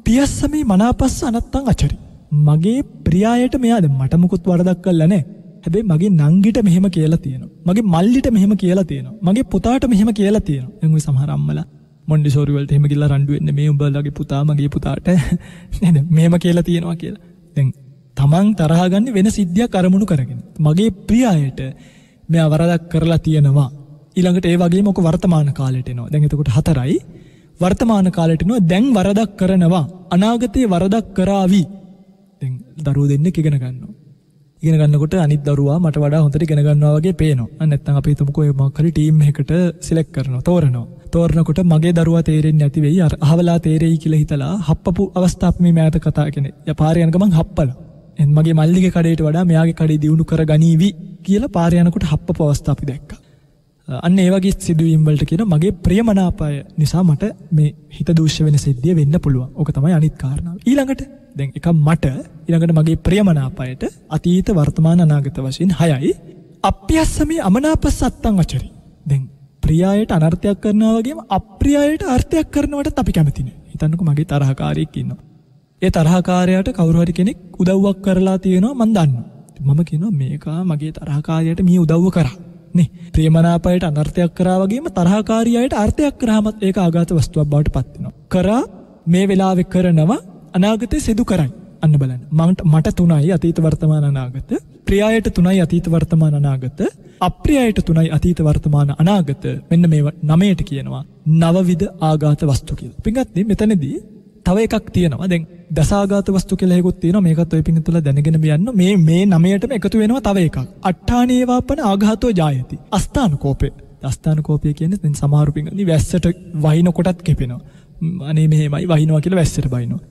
අප්පියස්සමේ මනාපස්ස අනත්තං අචරි. මගේ ප්‍රියායට මෙයාද මට මුකුත් වරදක් කළා නැහැ. හැබැයි මගේ නංගිට මෙහෙම කියලා තියෙනවා. මගේ මල්ලිට මෙහෙම කියලා තියෙනවා. මගේ පුතාට මෙහෙම කියලා තියෙනවා. දැන් ওই සමහර අම්මලා මොන්ඩිසෝරි වලට එහෙම ගිහලා රණ්ඩු වෙන්නේ මේ උඹලගේ පුතා මගේ පුතාට නේද මෙහෙම කියලා තියෙනවා කියලා. දැන් තමන් තරහ ගන්නේ වෙන සිද්ධියක් අරමුණු කරගෙන. මගේ ප්‍රියායට මෙයා වරදක් කරලා තියෙනවා. ඊළඟට ඒ වගේම ඔක වර්තමාන කාලයට එනවා. දැන් එතකොට 4යි වර්තමාන කාලයට එනවා. දැන් වරදක් කරනවා. අනාගතේ වරදක් කරાવી. දැන් දරුවෝ දෙන්නෙක් ඉගෙන ගන්නවා. ඉගෙන ගන්නකොට අනිත් දරුවා මට වඩා හොඳට ඉගෙන ගන්නවා වගේ පේනවා. නැත්නම් අපි හිතමුකෝ ඒ මොකක් හරි ටීම් එකකට සිලෙක්ට් කරනවා, තෝරනවා. තෝරනකොට මගේ දරුවා තේරෙන්නේ නැති වෙයි. අර අහවලා තේරෙයි කියලා හිතලා හප්පපු අවස්ථාවක් මේ මෑත කතා කියන්නේ. යා පාරේ යන ගමන් හප්පලා. එහෙනම් මගේ මල්ලිගේ කඩේට වඩා මෙයාගේ කඩේ දියුණු කර ගනීවි කියලා පාරේ යනකොට හප්පපු අවස්ථා අපි දැක්කා. අන්න ඒ වගේ සිදුවීම් වලට කියන මගේ ප්‍රියමනාපය නිසා මට මේ හිත දූෂ්‍ය වෙන සිද්ධිය වෙන්න පුළුවන්. ඕක තමයි අනිත් කාරණාව. ඊළඟට දැන් එක මට ඊළඟට මගේ ප්‍රියමනාපයට අතීත වර්තමාන අනාගත වශයෙන් 6යි අප්පියස්සමේ අමනාපස්සත්තං අචරි. දැන් ප්‍රියායට අනර්ථයක් කරනවා වගේම අප්‍රියායට අර්ථයක් කරනවටත් අපි කැමති නෑ. හිතන්නකෝ මගේ තරහකාරයෙක් ඉන්නවා. ඒ තරහකාරයාට කවුරු හරි කෙනෙක් උදව්වක් කරලා තියෙනවා මම දන්නවා. මම කියනවා මේකා මගේ තරහකාරයාට මේ උදව්ව කරා. නේ ප්‍රියමනාපයට අනර්ථයක් කරා වගේම තරහකාරියයට අර්ථයක් කරාමත් ඒක ආඝාත වස්තුවක් බවට පත් වෙනවා. කරා මේ වෙලාවේ කරනවා අනාගතේ සිදු කරයි. අන්න බලන්න. මට 3යි අතීත වර්තමාන අනාගත. ප්‍රියායට 3යි අතීත වර්තමාන අනාගත. අප්‍රියායට 3යි අතීත වර්තමාන අනාගත. මෙන්න මේ 9ට කියනවා නවවිධ ආඝාත වස්තු කියලා. පින්වත්නි මෙතනදී තව එකක් තියෙනවා. දැන් දසාඝාත වස්තු කියලා එකක් තියෙනවා. මේකත් ඔය පින්තුල දැනගෙන යන්න. මේ 9ටම එකතු වෙනවා තව එකක්. අට්ඨානේ වාපන ආඝාතෝ ජායති. අස්ථාන කෝපය. අස්ථාන කෝපය කියන්නේ දැන් සමහරු පින්වත්නි වැස්සට වහින කොටත් කෙපෙනවා. අනේ මෙහෙමයි වහිනවා කියලා වැස්සට බයිනවා.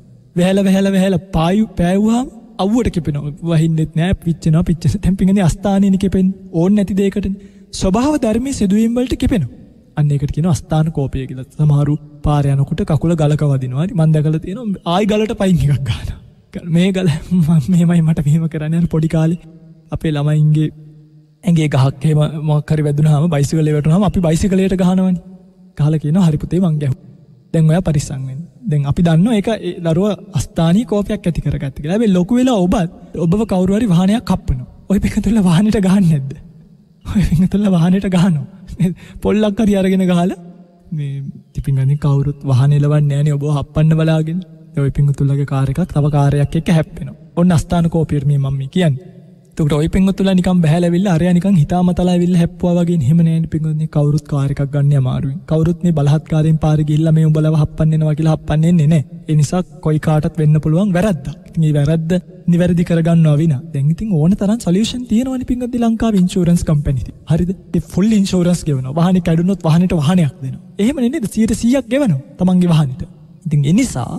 වැහැල පෑවුවාම අවුවට කෙපෙනවා. වහින්නෙත් නෑ පිච්චෙනවා දැන් පින්වත්නි අස්ථානේනේ කෙපෙන්නේ. ඕන් නැති දෙයකටනේ. ස්වභාව ධර්මයේ සිදුවීම් වලට කෙපෙනවා. අන්න ඒකට කියනවා අස්ථාන කෝපය කියලා. සමහරු පාර යනකොට කකුල ගලක වදිනවා. මම දැකලා තියෙනවා ආයි ගලට පයින් එකක් ගන්නවා. මේ ගල මෙහෙමයි මට මෙහෙම කරන්නේ. අර පොඩි කාලේ අපේ ළමයින්ගේ ඇඟේ ගහක් එහෙම මොකක් හරි වැදුනහම බයිසිකලේ වැටුනහම අපි බයිසිකලයට ගහනවනේ. ගහලා කියනවා හරි පුතේ මං ගැහුවා. දැන් ඔයා පරිස්සම් වෙන්න. දැන් අපි දන්නවා ඒක දරුවා අස්ථානීය කෝපයක් ඇති කරගත්ත කියලා. හැබැයි ලොකු වෙලා ඔබව කවුරු හරි වාහනයක් කප්පනවා. ඔය පිටකතුල වාහනෙට ගහන්නේ නැද්ද? ඔය පිටකතුල වාහනෙට ගහනවා. පොල්ලක් හරි අරගෙන ගහලා මේ ටිපින්ගනි කවුරුත් වාහනේ එලවන්නේ නැහනේ ඔබව හප්පන්න බලාගෙන. ඔය පිටකතුලගේ කාර් එකක් තව කාර්යයක් එක්ක හැප්පෙනවා. ඔන්න අස්ථාන කෝපියට මේ මම කියන්නේ. එතකොට ඔය පිටකතුල නිකන් බහැලවිල්ලා අරයා නිකන් හිතාමතලා ඇවිල්ලා හැප්පුවා වගේ එහෙම නෑනේ පිටකතුනි කවුරුත් කාර් එකක් ගන්න අමාරුයි. කවුරුත් මේ බලහත්කාරයෙන් පාරේ ගිහිල්ලා මේ උඹලව හප්පන්න එනවා කියලා හප්පන්නේ නැහැ. ඒ නිසා කොයි කාටත් වෙන්න පුළුවන් වැරද්දක්. ඉතින් මේ වැරද්ද නිවැරදි කරගන්නවා විනා. දැන් ඉතින් ඕන තරම් සොලියුෂන් තියෙනවනේ පින්වත්නි ලංකාවේ ඉන්ෂුරන්ස් කම්පැනි ඉතින්. හරිද? ඒ ෆුල් ඉන්ෂුරන්ස් ගෙවනවා. වාහනේ කැඩුනොත් වාහනේට වාහනයක් දෙනවා. එහෙම නේද? 100%ක් ගෙවනවා තමන්ගේ වාහනේට. ඉතින් ඒ නිසා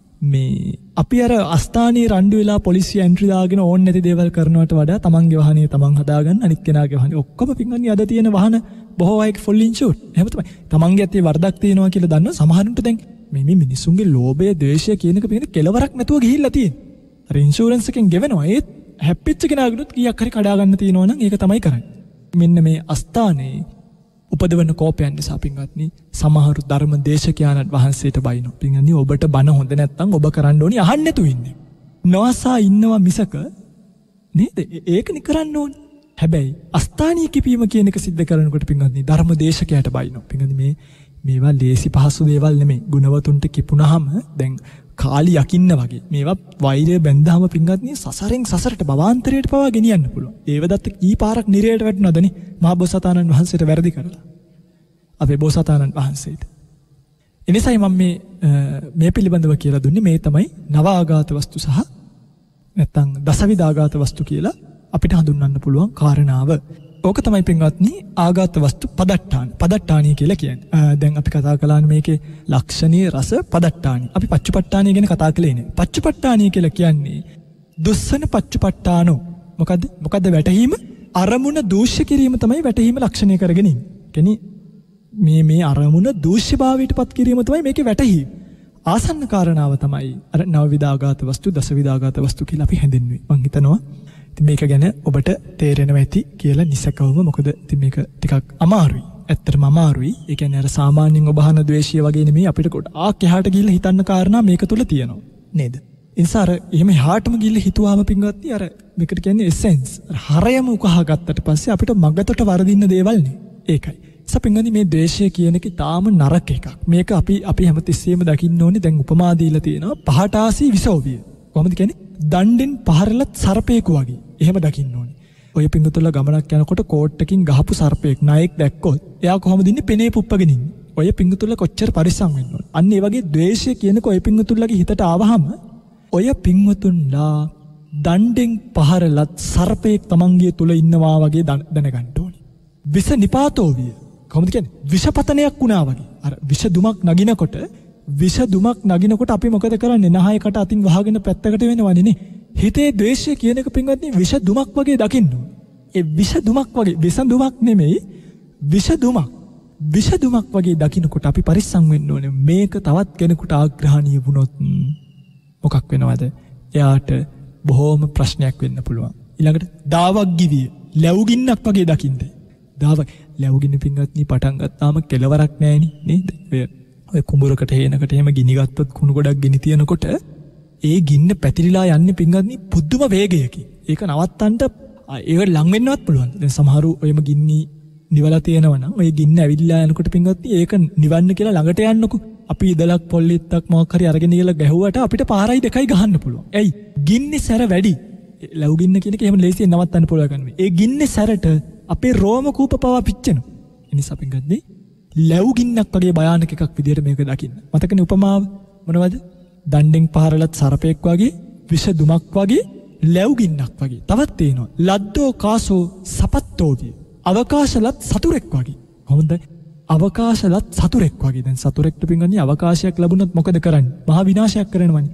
මේ අපි අර අස්ථානීය රණ්ඩු වෙලා පොලිසිය එන්ට්‍රි දාගෙන ඕන නැති දේවල් කරනවට වඩා තමන්ගේ වාහනේ තමන් හදාගන්න අනිත් කෙනාගේ වාහනේ ඔක්කොම පින්වත්නි අද තියෙන වාහන බොහෝ අයගේ ෆුල් ඉන්ෂුර්. එහෙම තමයි. තමන්ගේ අතේ වරදක් තියෙනවා කියලා දන්නවා සමහරුන්ට දැන් මේ මිනිසුන්ගේ ලෝභය, ද්වේෂය කියන එක පිටින් කෙලවරක් නැතුව ගිහිල්ලා තියෙනවා. අර ඉන්ෂුරන්ස් එකෙන් ගෙවනවා. ඒත් හැප්පිච්ච කෙනාගෙනුත් කීයක් හරි කඩා ගන්න තියෙනවා නම් ඒක තමයි කරන්නේ. මෙන්න මේ අස්ථානේ උපදවන කෝපයන් නිසා පින්වත්නි සමහරු ධර්ම දේශකයන්න් වහන්සේට බයිනෝ. පින්වත්නි ඔබට බන හොඳ නැත්නම් ඔබ කරන්න ඕනි අහන්න නැතුව ඉන්නේ. නොඅසා ඉන්නවා මිසක නේද? ඒකනේ කරන්න ඕනේ. හැබැයි අස්ථානීය කිපීම කියන එක සිද්ධ කරනකොට පින්වත්නි ධර්ම දේශකයාට බයිනෝ. පින්වත්නි මේවා ලේසි පහසු දේවල් නෙමෙයි. ගුණවතුන්ට කිපුණාම දැන් කාලි යකින්න වගේ මේවා වෛරය බැඳාම පින්වත්නි සසරෙන් සසරට භවාන්තරයට පවා ගෙනියන්න පුළුවන්. ඒවදත්ත කී පාරක් නිරයට වැටුණාදනේ මහ බෝසතාණන් වහන්සේට වැරදි කරලා. අපේ බෝසතාණන් වහන්සේට. එනිසායි මම මේ පිළිබඳව කියලා දුන්නේ මේ තමයි නව ආඝාත වස්තු සහ නැත්තම් දසවිධ ආඝාත වස්තු කියලා අපිට හඳුන්වන්න පුළුවන් කාරණාව. ඕක තමයි පින්වත්නි ආඝාත වස්තු පදට්ටානිය කියලා කියන්නේ. දැන් අපි කතා කළානේ මේකේ ලක්ෂණීය රස පදට්ටානිය. අපි පච්චපට්ටානිය ගැන කතා කළේ නේ. පච්චපට්ටානිය කියලා කියන්නේ දුස්සන පච්චපට්ටානෝ. මොකද්ද වැටහීම? අරමුණ දූෂ්‍ය කිරීම තමයි වැටහීම ලක්ෂණය කරගෙන ඉන්නේ. කියන්නේ මේ අරමුණ දූෂ්‍යභාවයට පත් කිරීම තමයි මේකේ වැටහීම. ආසන්න කාරණාව තමයි අර නවවිධ ආඝාත වස්තු, දසවිධ ආඝාත වස්තු කියලා අපි හැඳින්වුවේ. මම හිතනවා මේක ගැන ඔබට තේරෙනවා ඇති කියලා නිසකවම. මොකද ඉතින් මේක ටිකක් අමාරුයි. ඇත්තටම අමාරුයි. ඒ කියන්නේ අර සාමාන්‍යයෙන් ඔබ අහන ද්වේෂය වගේ නෙමෙයි අපිට ගොඩාක් එහාට ගිහිල්ලා හිතන්න කාරණා මේක තුල තියෙනවා. නේද? ඒ නිසා අර එහෙම එහාටම ගිහිල්ලා හිතුවාම පින්වත්නි අර මේකට කියන්නේ එසෙන්ස්. හරයම උකහා ගත්තට පස්සේ අපිට මගතට වරදින්න දේවල් නේ. ඒකයි. සපින්ගනි මේ ද්වේෂය කියන එක තාම නරක එකක්. මේක අපි හැමතිස්සෙම දකින්න ඕනේ. දැන් උපමා දීලා තියෙනවා පහටාසී විසෝවිය. කොහොමද කියන්නේ? දණ්ඩෙන් පහරලත් සර්පයෙකු වගේ. එහෙම දකින්න ඕනේ. ඔය පිංගුතුල්ලා ගමනක් යනකොට කෝට් එකකින් ගහපු සර්පයෙක් නායෙක් දැක්කොත් එයා කොහොමද ඉන්නේ? පෙනේ පුප්පගෙන ඉන්නේ. ඔය පිංගුතුල්ලා කොච්චර පරිස්සම් වෙන්න ඕනේ. අන්න ඒ වගේ ද්වේෂය කියනක ඔය පිංගුතුල්ලාගේ හිතට ආවහම ඔය පිංගුතුන්ලා දණ්ඩෙන් පහරලත් සර්පයෙක් තමන්ගේ තුල ඉන්නවා වගේ දැනගන්න ඕනේ. විස නිපාතෝවිය. කොහොමද කියන්නේ? විෂපතනයක් වුණා වගේ. අර විෂ දුමක් නගිනකොට අපි මොකද කරන්නේ? නහයකට අතින් වහගෙන පැත්තකට වෙනවනේ නේ. හිතේ ද්වේෂය කියන එක පින්වත්නි විෂ දුමක් වගේ දකින්න ඕනේ. ඒ විෂ දුමක් වගේ විෂ දුමක් නෙමෙයි විෂ දුමක්. විෂ දුමක් වගේ දකින්නකොට අපි පරිස්සම් වෙන්න ඕනේ. මේක තවත් කෙනෙකුට ආග්‍රහණීය වුණොත් මොකක් වෙනවද? එයාට බොහෝම ප්‍රශ්නයක් වෙන්න පුළුවන්. ඊළඟට දාවක් ගිවිය ලැබුගින්නක් වගේ දකින්න. දාවක් ලැබුගින්න පින්වත්නි පටන් ගත්තාම කෙලවරක් නැහෙනි නේද? ඔය කුඹරකට හේනකට එහෙම ගිනි ගත්තොත් කුණු ගොඩක් ගිනි තියනකොට ඒ ගින්න පැතිරිලා යන්නේ පින්වත්නි පුදුම වේගයකින්. ඒක නවත්තන්න ඒක ලඟ වෙන්නවත් පුළුවන්. දැන් සමහරු ඔයම ගින්නි නිවලා තියෙනවා නම් ඔය ගින්න ඇවිල්ලා යනකොට පින්වත්නි ඒක නිවන්න කියලා ළඟට යන්නකෝ. අපි ඉදලක් පොල්ලිත්තක් මොකක් හරි අරගෙන ඉල ගැහුවට අපිට පාරයි දෙකයි ගහන්න පුළුවන්. ඇයි? ගින්නේ සැර වැඩි. ලැබු ගින්න කියන එක එහෙම ලේසියෙන් නවත්තන්න පුළුවන් ගන්නේ. ඒ ගින්නේ සැරට අපේ රෝම කූප පවා පිච්චෙනවා. ඒ නිසා පින්වත්නි ලැබු ගින්නක් වගේ භයානක එකක් විදියට මේක දකින්න. මතකනේ උපමාව මොනවද? දණ්ඩෙන් පහරලත් සර්පෙක් වගේ, විෂ දුමක් වගේ, ලැබු ගින්නක් වගේ. තවත් තියෙනවා. ලද්දෝ කාසෝ සපත්තෝවිය. අවකාශලත් සතුරෙක් වගේ. කොහොමද? අවකාශලත් සතුරෙක් වගේ. දැන් සතුරෙක්ට පින්වත්නි අවකාශයක් ලැබුණොත් මොකද කරන්නේ? මහා විනාශයක් කරනවනේ.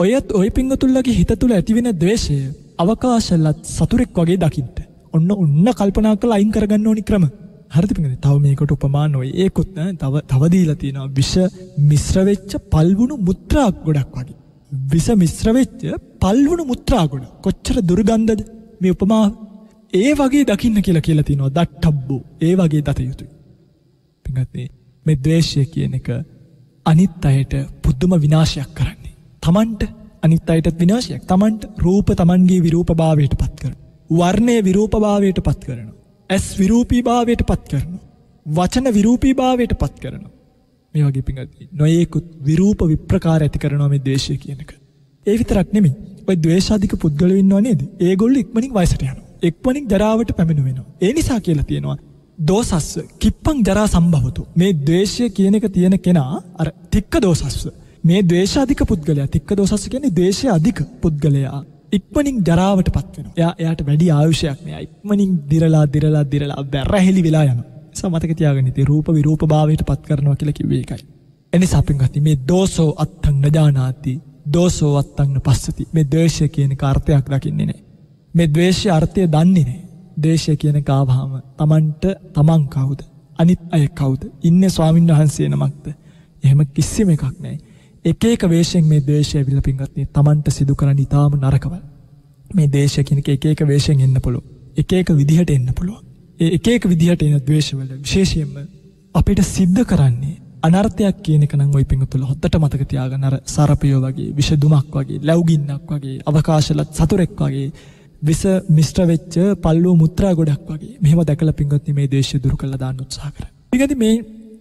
ඔය පිංගුතුල්ලගේ හිත තුළ ඇතිවෙන ද්වේෂය අවකාශලත් සතුරෙක් වගේ දකින්න. ඔන්න කල්පනා කරලා අයින් කරගන්න ඕනි ක්‍රම. හරිද පිංගුතුනි? තව මේකට උපමා නොයි. ඒකුත් තව දීලා තියෙනවා. විෂ මිශ්‍ර වෙච්ච පල්වුණු මුත්‍රා ගොඩක් වගේ. විෂ මිශ්‍ර වෙච්ච පල්වුණු මුත්‍රා ගොඩ. කොච්චර දුර්ගන්ධද මේ උපමාව? ඒ වගේ දකින්න කියලා තියෙනවා. දට්ටබ්බෝ. ඒ වගේ දත යුතුයි. පිංගුතුනි මේ ද්වේෂය කියන එක අනිත් අයට පුදුම විනාශයක් කරන්නේ. තමන්ට අනිත් අයටත් විනාශයක්. තමන්ට රූප තමන්ගේ විරූපභාවයට පත් කරනවා. වර්ණයේ විරූපභාවයට පත් කරනවා. ඇස් විරූපීභාවයට පත් කරනවා. වචන විරූපීභාවයට පත් කරනවා. මේ වගේ පිංගුතුනි නොයේකුත් විරූප විප්‍රකාර ඇති කරනවා මේ ද්වේෂය කියන එක. ඒ විතරක් නෙමෙයි. ඔය ද්වේෂාධික පුද්ගලයෝ ඉන්නව නේද? ඒගොල්ලෝ ඉක්මනින් වයසට යනවා. ඉක්මනින් ජරාවට පැමිණෙනවා. ඒ නිසා කියලා තියෙනවා දෝසස්ස කිප්පං ජරා සම්භවතු. මේ ද්වේෂය කියන එක තියෙන කෙනා අර තික්ක දෝසස්ස. මේ ද්වේෂාධික පුද්ගලයා තික්ක දෝසස්ස කියන්නේ ද්වේෂය අධික පුද්ගලයා ඉක්මනින් ජරාවට පත් වෙනවා. එයාට වැඩි ආයුෂයක් නෑ. ඉක්මනින් දිරලා වැරහැලි වෙලා යනවා. නිසා මතක තියාගන්න ඉතින් රූප විරූප භාවයට පත් කරනවා කියලා කිව්වේ ඒකයි. එනිසා පින්වත්නි මේ දෝසෝ අත්තං නජානාති දෝසෝ අත්තං පස්සති. මේ ද්වේෂය කියන කාර්යයක් දකින්නේ නෑ. මේ ද්වේෂයේ අර්ථය දන්නේ නෑ. ද්වේෂය කියන කාවහම තමන් කවුද? අනිත් අය කවුද? ඉන්නේ ස්වාමීන් වහන්සේ නමක්ද? එහෙම කිසිම එකක් නෑ. එක වේශයෙන් මේ ද්වේෂය ඇවිල්ලා පින්වත්නි තමන්ට සිදු කරන්න ඉතාම නරකවල්. මේ ද්වේෂය කියන එක වේශයෙන් එන්න පුළුවන්. එක විදිහට එන්න පුළුවන්. ඒ එක විදිහට එන ද්වේෂවල විශේෂයෙන්ම අපිට සිද්ධ කරන්නේ අනර්ථයක් කියන එක නම් ওই පින්වතුන්ල හොත්තට මතක තියාගන්න. අර සරපියෝ වගේ, විෂ දුමක් වගේ, ලැබුගින්නක් වගේ, අවකාශලත් සතුරෙක් වගේ, විස මිශ්‍ර වෙච්ච පල්ලුව මුත්‍රා ගොඩක් වගේ. මෙහෙම දැකලා පින්වත්නි මේ ද්වේෂය දුරු කරලා දාන්න උත්සාහ කරන්න. ඊගොඩි මේ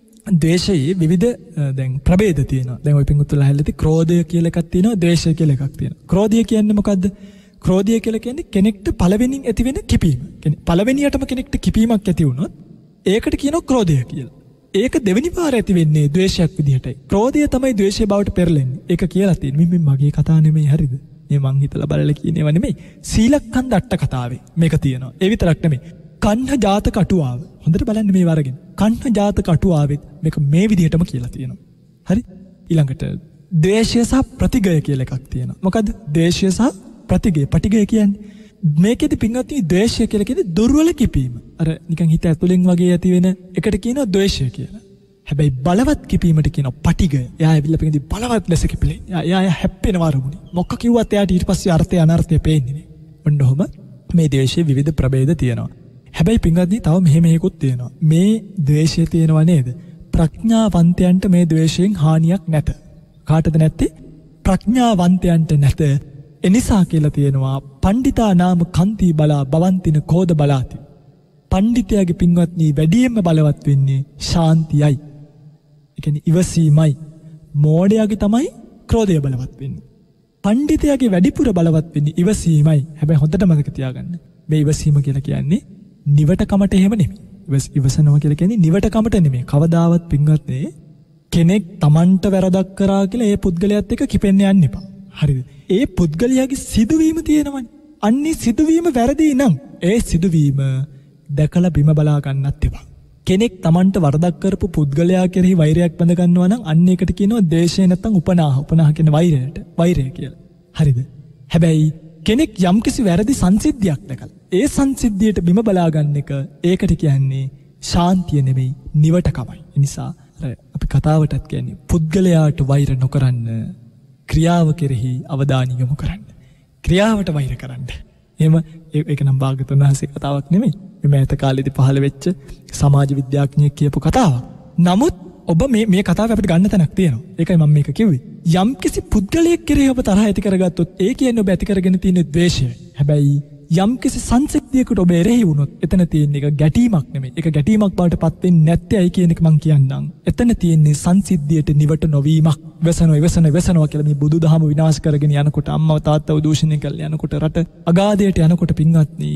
ද්වේෂයේ විවිධ දැන් ප්‍රභේද තියෙනවා. දැන් ওই පිංගුතුලා හැල්ලති ක්‍රෝධය කියලා එකක් තියෙනවා, ද්වේෂය කියලා එකක් තියෙනවා. ක්‍රෝධය කියන්නේ මොකද්ද? ක්‍රෝධය කියලා කියන්නේ කෙනෙක්ට පළවෙනින් ඇතිවෙන කිපීම. කියන්නේ පළවෙනියටම කෙනෙක්ට කිපීමක් ඇති වුණොත් ඒකට කියනවා ක්‍රෝධය කියලා. ඒක දෙවෙනි පාර ඇති වෙන්නේ ද්වේෂයක් විදිහටයි. ක්‍රෝධය තමයි ද්වේෂය බවට පෙරලෙන්නේ. ඒක කියලා තියෙන්නේ. මේ මගේ කතාව නෙමෙයි හරිද? මේ මං හිතලා බලලා කියනේව නෙමෙයි. සීලක්ඛන්ද අට කතාවේ මේක තියෙනවා. ඒ විතරක් නෙමෙයි. කන්හ ජාතක අටුවාව. හොඳට බලන්න මේ වරගෙන. කන්හ ජාතක අටුවාවෙත් මේක මේ විදිහටම කියලා තියෙනවා. හරි? ඊළඟට ද්වේෂය සහ ප්‍රතිගය කියලා එකක් තියෙනවා. මොකද්ද? ද්වේෂය සහ ප්‍රතිගය. පටිගය කියන්නේ මේකෙදි පින්වත්නි ද්වේෂය කියලා කියන්නේ දුර්වල කිපීම. අර නිකන් හිත ඇතුලෙන් වගේ ඇති වෙන එකට කියනවා ද්වේෂය කියලා. හැබැයි බලවත් කිපීමට කියනවා පටිගය. එයා ඇවිල්ලා පින්වත්නි බලවත් ලෙස කිපිලේ. එයා හැප්පෙනවා අරමුණේ. මොකක් කිව්වත් එයාට ඊට පස්සේ අර්ථය අනර්ථය පේන්නේ නෑ. ඔන්න ඔහම මේ ද්වේෂයේ විවිධ ප්‍රභේද තියෙනවා. හැබැයි පින්වත්නි තව මෙහෙම එකකුත් තියෙනවා. මේ ද්වේෂය තියෙනවා නේද? ප්‍රඥාවන්තයන්ට මේ ද්වේෂයෙන් හානියක් නැත. කාටද නැත්තේ? ප්‍රඥාවන්තයන්ට නැත. එනිසා කියලා තියෙනවා පණ්ඩිතා නාම කන්ති බලා බවන්තින කෝද බලාති. පණ්ඩිතයාගේ පින්වත්නි වැඩියෙන්ම බලවත් වෙන්නේ ශාන්තියයි. ඒ කියන්නේ ඉවසීමයි. මෝඩයාගේ තමයි ක්‍රෝධය බලවත් වෙන්නේ. පණ්ඩිතයාගේ වැඩිපුර බලවත් වෙන්නේ ඉවසීමයි. හැබැයි හොඳට මතක තියාගන්න. මේ ඉවසීම කියලා කියන්නේ නිවටකමට එහෙම නෙමෙයි. ඉවසනවා කියලා කියන්නේ නිවටකමට නෙමෙයි. කවදාවත් පින්වත්නි කෙනෙක් Tamanට වැරදක් කරා කියලා ඒ පුද්ගලයාත් එක්ක කිපෙන්න යන්න එපා. හරිද? ඒ පුද්ගලයාගේ සිදුවීම තියෙනවනේ. අන්නේ සිදුවීම වැරදි නම් ඒ සිදුවීම දැකලා බිම බලා ගන්නත් එපා. කෙනෙක් Tamanට වරදක් කරපු පුද්ගලයා කෙරෙහි වෛරයක් බඳ ගන්නවා නම් අන්න ඒකට කියනවා ද්වේෂය නැත්නම් උපනාහ. උපනාහ කියන්නේ වෛරය කියලා. හරිද? හැබැයි කෙනෙක් යම්කිසි වැරදි සංසිද්ධියක් දැකලා ඒ සංසිද්ධියට බිම බලා ගන්න එක ඒකට කියන්නේ ශාන්තිය නෙමෙයි නිවටකමයි. ඒ නිසා අපි කතාවටත් කියන්නේ පුද්ගලයාට වෛර නොකරන්න, ක්‍රියාව කෙරෙහි අවධානය යොමු කරන්න. ක්‍රියාවට වෛර කරන්න. එහෙම ඒක නම් භාග්‍යවතුන් වහන්සේ කතාවක් නෙමෙයි. මේ මෑත කාලේදී පහළ වෙච්ච සමාජ විද්‍යාඥයෙක් කියපු කතාවක්. නමුත් ඔබ මේ කතාව අපිට ගන්න තැනක් තියෙනවා. ඒකයි මම මේක කිව්වේ. යම්කිසි පුද්ගලයෙක් කෙරෙහි ඔබ තරහ ඇති කරගත්තොත් ඒ කියන්නේ ඔබ ඇති කරගෙන තියෙන ද්වේෂය. හැබැයි යම්කිසි සංසිද්ධියකට ඔබ එරෙහි වුණොත් එතන තියෙන එක ගැටීමක් නෙමෙයි. ඒක ගැටීමක් බවට පත් වෙන්නේ නැත්තේ ඇයි කියන එක මම කියන්නම්. එතන තියෙන්නේ සංසිද්ධියට නිවට නොවීමක්. වෙසනවා කියලා මේ බුදුදහම විනාශ කරගෙන යනකොට, අම්මව තාත්තව දූෂණය කරලා යනකොට, රට අගාධයට යනකොට පින්වත්නි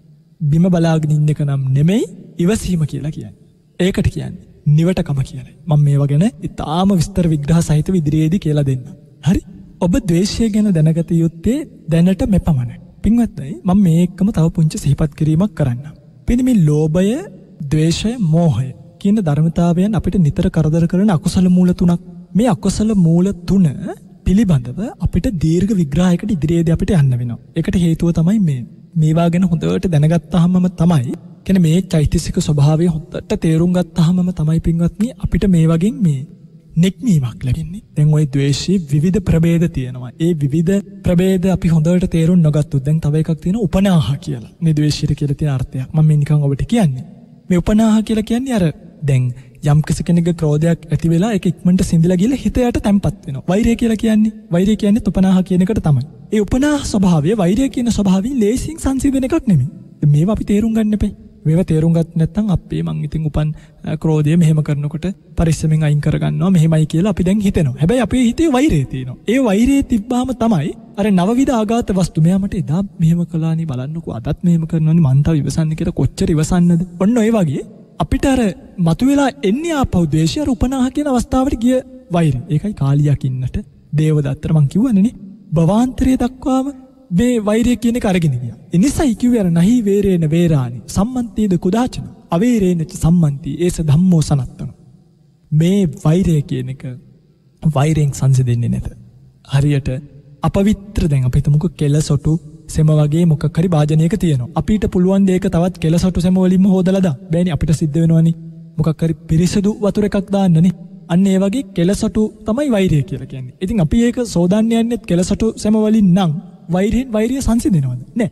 බිම බලාගෙන ඉන්න එක නම් නෙමෙයි ඉවසීම කියලා කියන්නේ. ඒකට කියන්නේ නිවටකම කියලා. මම මේවා ගැන ඉතාම විස්තර විග්‍රහ සහිතව ඉදිරියේදී කියලා දෙන්නම්. හරි? ඔබ ද්වේෂය ගැන දැනගත යුත්තේ දැනට මෙපමණයි. පින්වත්නි මම මේ එක්කම තව පුංචි සිහිපත් කිරීමක් කරන්නම්. පින් මේ ලෝභය, ද්වේෂය, මෝහය කියන ධර්මතාවයන් අපිට නිතර කරදර කරන අකුසල මූල තුනක්. මේ අකුසල මූල තුන පිළිබඳව අපිට දීර්ඝ විග්‍රහයකට ඉදිරියේදී අපිට යන්න වෙනවා. ඒකට හේතුව තමයි මේවා ගැන හොඳට දැනගත්තාම තමයි කියන්නේ මේ චෛතසික ස්වභාවය හොඳට තේරුම් ගත්තාම තමයි පින්වත්නි අපිට මේ වගේ මේ නික්මීමක් ලැබෙන්නේ. දැන් ওই ද්වේෂී විවිධ ප්‍රභේද තියෙනවා. ඒ විවිධ ප්‍රභේද අපි හොඳට තේරුම් නොගත්තොත් දැන් තව එකක් තියෙනවා උපනාහ කියලා. මේ ද්වේෂීට කියලා තියෙන අර්ථයක්. මම මේ නිකන් ඔබට කියන්නේ. මේ උපනාහ කියලා කියන්නේ අර දැන් යම් කෙනෙකුගේ ක්‍රෝධයක් ඇති වෙලා ඒක ඉක්මනට සිඳිලා ගිහලා හිත යට තැම්පත් වෙනවා. වෛරය කියලා කියන්නේ උපනාහ කියන එකට තමයි. ඒ උපනාහ ස්වභාවය වෛරය කියන ස්වභාවයෙන් ලේසියෙන් සංසිඳන එකක් නෙමෙයි. මේවා අපි තේරුම් ගන්න එපේ. මේවා තේරුම් ගත්තේ නැත්නම් අපේ මං ඉතින් උපන් ක්‍රෝධය මෙහෙම කරනකොට පරිස්සමෙන් අයින් කරගන්නවා මෙහෙමයි කියලා අපි දැන් හිතෙනවා. හැබැයි අපේ හිතේ වෛරය තියෙනවා. ඒ වෛරය තිබ්බාම තමයි අර නවවිධ ආඝාත වස්තු මෙයා මට එදා මෙහෙම කළානේ බලන්නකෝ අදත් මෙහෙම කරනවානේ මං තව ඉවසන්නේ කියලා කොච්චර ඉවසන්නද? ඔන්න ඔය වගේ අපිට අර මතුවෙලා එන්නේ ආපහු ද්වේෂය අර උපනාහ කියන අවස්ථාවට ගිය වෛරය. ඒකයි කාලියක් ඉන්නට දේවදත්තට මං කිව්වනේ නේ. භවාන්තරයේ දක්වාම මේ වෛරය කියන එක අරගෙන ගියා. ඒ නිසායි කිව්වේ අර නහි වේරේන වේරානි සම්මන්තිද කුදාචන අවේරේනච සම්මන්ති ඒස ධම්මෝ සනත්තන. මේ වෛරය කියන එක වෛරයෙන් සංසිඳෙන්නේ නැත. හරියට අපවිත්‍ර දැන් අපි හිතමුකෝ කෙලසොටු සෙම වගේ මොකක් හරි වාජනයක තියෙනවා. අපිට පුළුවන් දෙයක තවත් කෙලසොටු සෙම වලින්ම හොදලා දාන්න. බෑනේ අපිට සිද්ධ වෙනවනේ. මොකක් හරි පිරිසිදු වතුර එකක් දාන්නනේ. අන්න ඒ වගේ කෙලසොටු තමයි වෛරය කියලා කියන්නේ. ඉතින් අපි ඒක සෝදාන්න යන්නේ කෙලසොටු සෙම වලින් නම් වෛරය සංසිඳෙනවද? නෑ.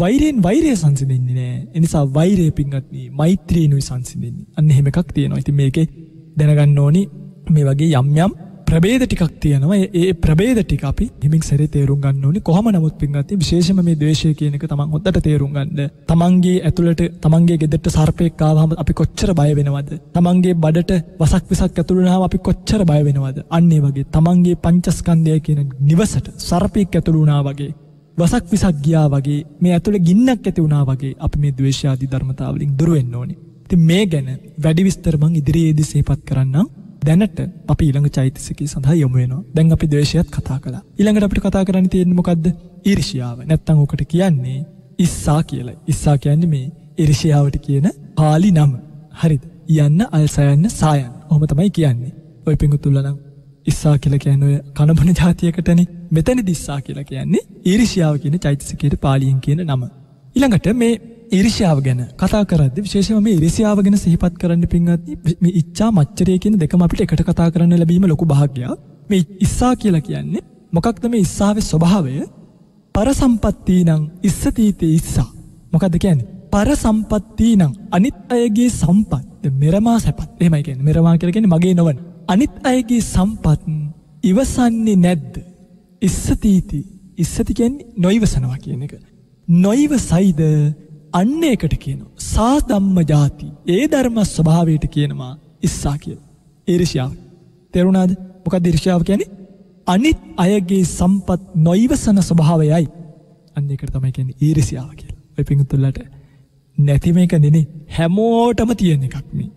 වෛරය සංසිඳෙන්නේ නෑ. ඒ නිසා වෛරය පින්වත්නි මෛත්‍රියනුයි සංසිඳෙන්නේ. අන්න එහෙම එකක් තියෙනවා. ඉතින් මේකේ දැනගන්න ඕනි මේ වගේ යම් ප්‍රභේද ටිකක් තියෙනවා. ඒ ප්‍රභේද ටික අපි හිමින් සැරේ තේරුම් ගන්න ඕනි. කොහොම නමුත් පින්වත්නි විශේෂයෙන්ම මේ ද්වේෂය කියන එක තමන් හොද්දට තේරුම් ගන්න. තමන්ගේ ඇතුළට තමන්ගේ ගෙදරට සර්පෙක් ආවම අපි කොච්චර බය වෙනවද? තමන්ගේ බඩට වසක් විසක් ඇතුළු වුණාම අපි කොච්චර බය වෙනවද? අන්න ඒ වගේ තමන්ගේ පංචස්කන්ධය කියන නිවසට සර්පෙක් ඇතුළු වුණා වගේ වසක් විසක් ගියා වගේ මේ ඇතුළේ ගින්නක් ඇති වුණා වගේ අපි මේ ද්වේෂ ආදී ධර්මතාවලින් දුර වෙන්න ඕනේ. ඉතින් මේ ගැන වැඩි විස්තර මම ඉදිරියේදී සිහිපත් කරන්නම්. දැනට අපි ඊළඟ චෛතසිකය සඳහා යමු වෙනවා. දැන් අපි ද්වේෂයත් කතා කළා. ඊළඟට අපිට කතා කරන්න තියෙන්නේ මොකද්ද? ඊර්ෂ්‍යාව. නැත්තම් ඔකට කියන්නේ ඉස්සා කියලා. ඉස්සා කියන්නේ මේ ඊර්ෂ්‍යාවට කියන පාලි නම. හරිද? යන්න අල්සයන්න සායන්න. ඔහොම තමයි කියන්නේ. ඔය පිඟුතුල්ලා නම් ඉස්සා කියලා කියන්නේ ඔය කනබන જાතියකටනේ. මෙතනදි ඉස්සා කියලා කියන්නේ ඊර්ෂ්‍යාව කියන චෛතසිකයේ පාලියෙන් කියන නම. ඊළඟට මේ ඊර්ෂ්‍යාව ගැන කතා කරද්දී විශේෂයෙන්ම මේ ඊර්ෂ්‍යාව ගැන සිහිපත් කරන්න පින්වත්නි මේ ඉච්ඡා මච්චරය කියන දෙකම අපිට එකට කතා කරන්න ලැබීම ලොකු භාග්‍යයක්. මේ ඉස්සා කියලා කියන්නේ මොකක්ද මේ ඉස්සාවේ ස්වභාවය? පරසම්පත්තීනං ඉස්සතීතේ ඉස්සා. මොකද්ද කියන්නේ? පර සම්පත්තිය නම් අනිත් අයගේ සම්පත් මෙරමා සැපත්. එහෙමයි කියන්නේ. මෙරමා කියලා කියන්නේ මගේ නොවන. අනිත් අයගේ සම්පත් ඉවසන්නේ නැද්ද? ඉස්සතිති. ඉස්සති කියන්නේ නොයිවසනවා කියන එක. නොයිවසයිද අන්න එකට කියනවා සා ධම්ම ජාති. ඒ ධර්ම ස්වභාවයට කියනවා ඉස්සා කියලා. ඊර්ෂ්‍යාව. තේරුණාද? මොකක්ද ඊර්ෂ්‍යාව කියන්නේ? අනිත් අයගේ සම්පත් නොයිවසන ස්වභාවයයි. අන්න එකට තමයි කියන්නේ ඊර්ෂ්‍යාව කියලා. ඔය පිංගුතුල්ලට නැති මේක නෙනේ හැමෝටම තියෙන එකක් මේ.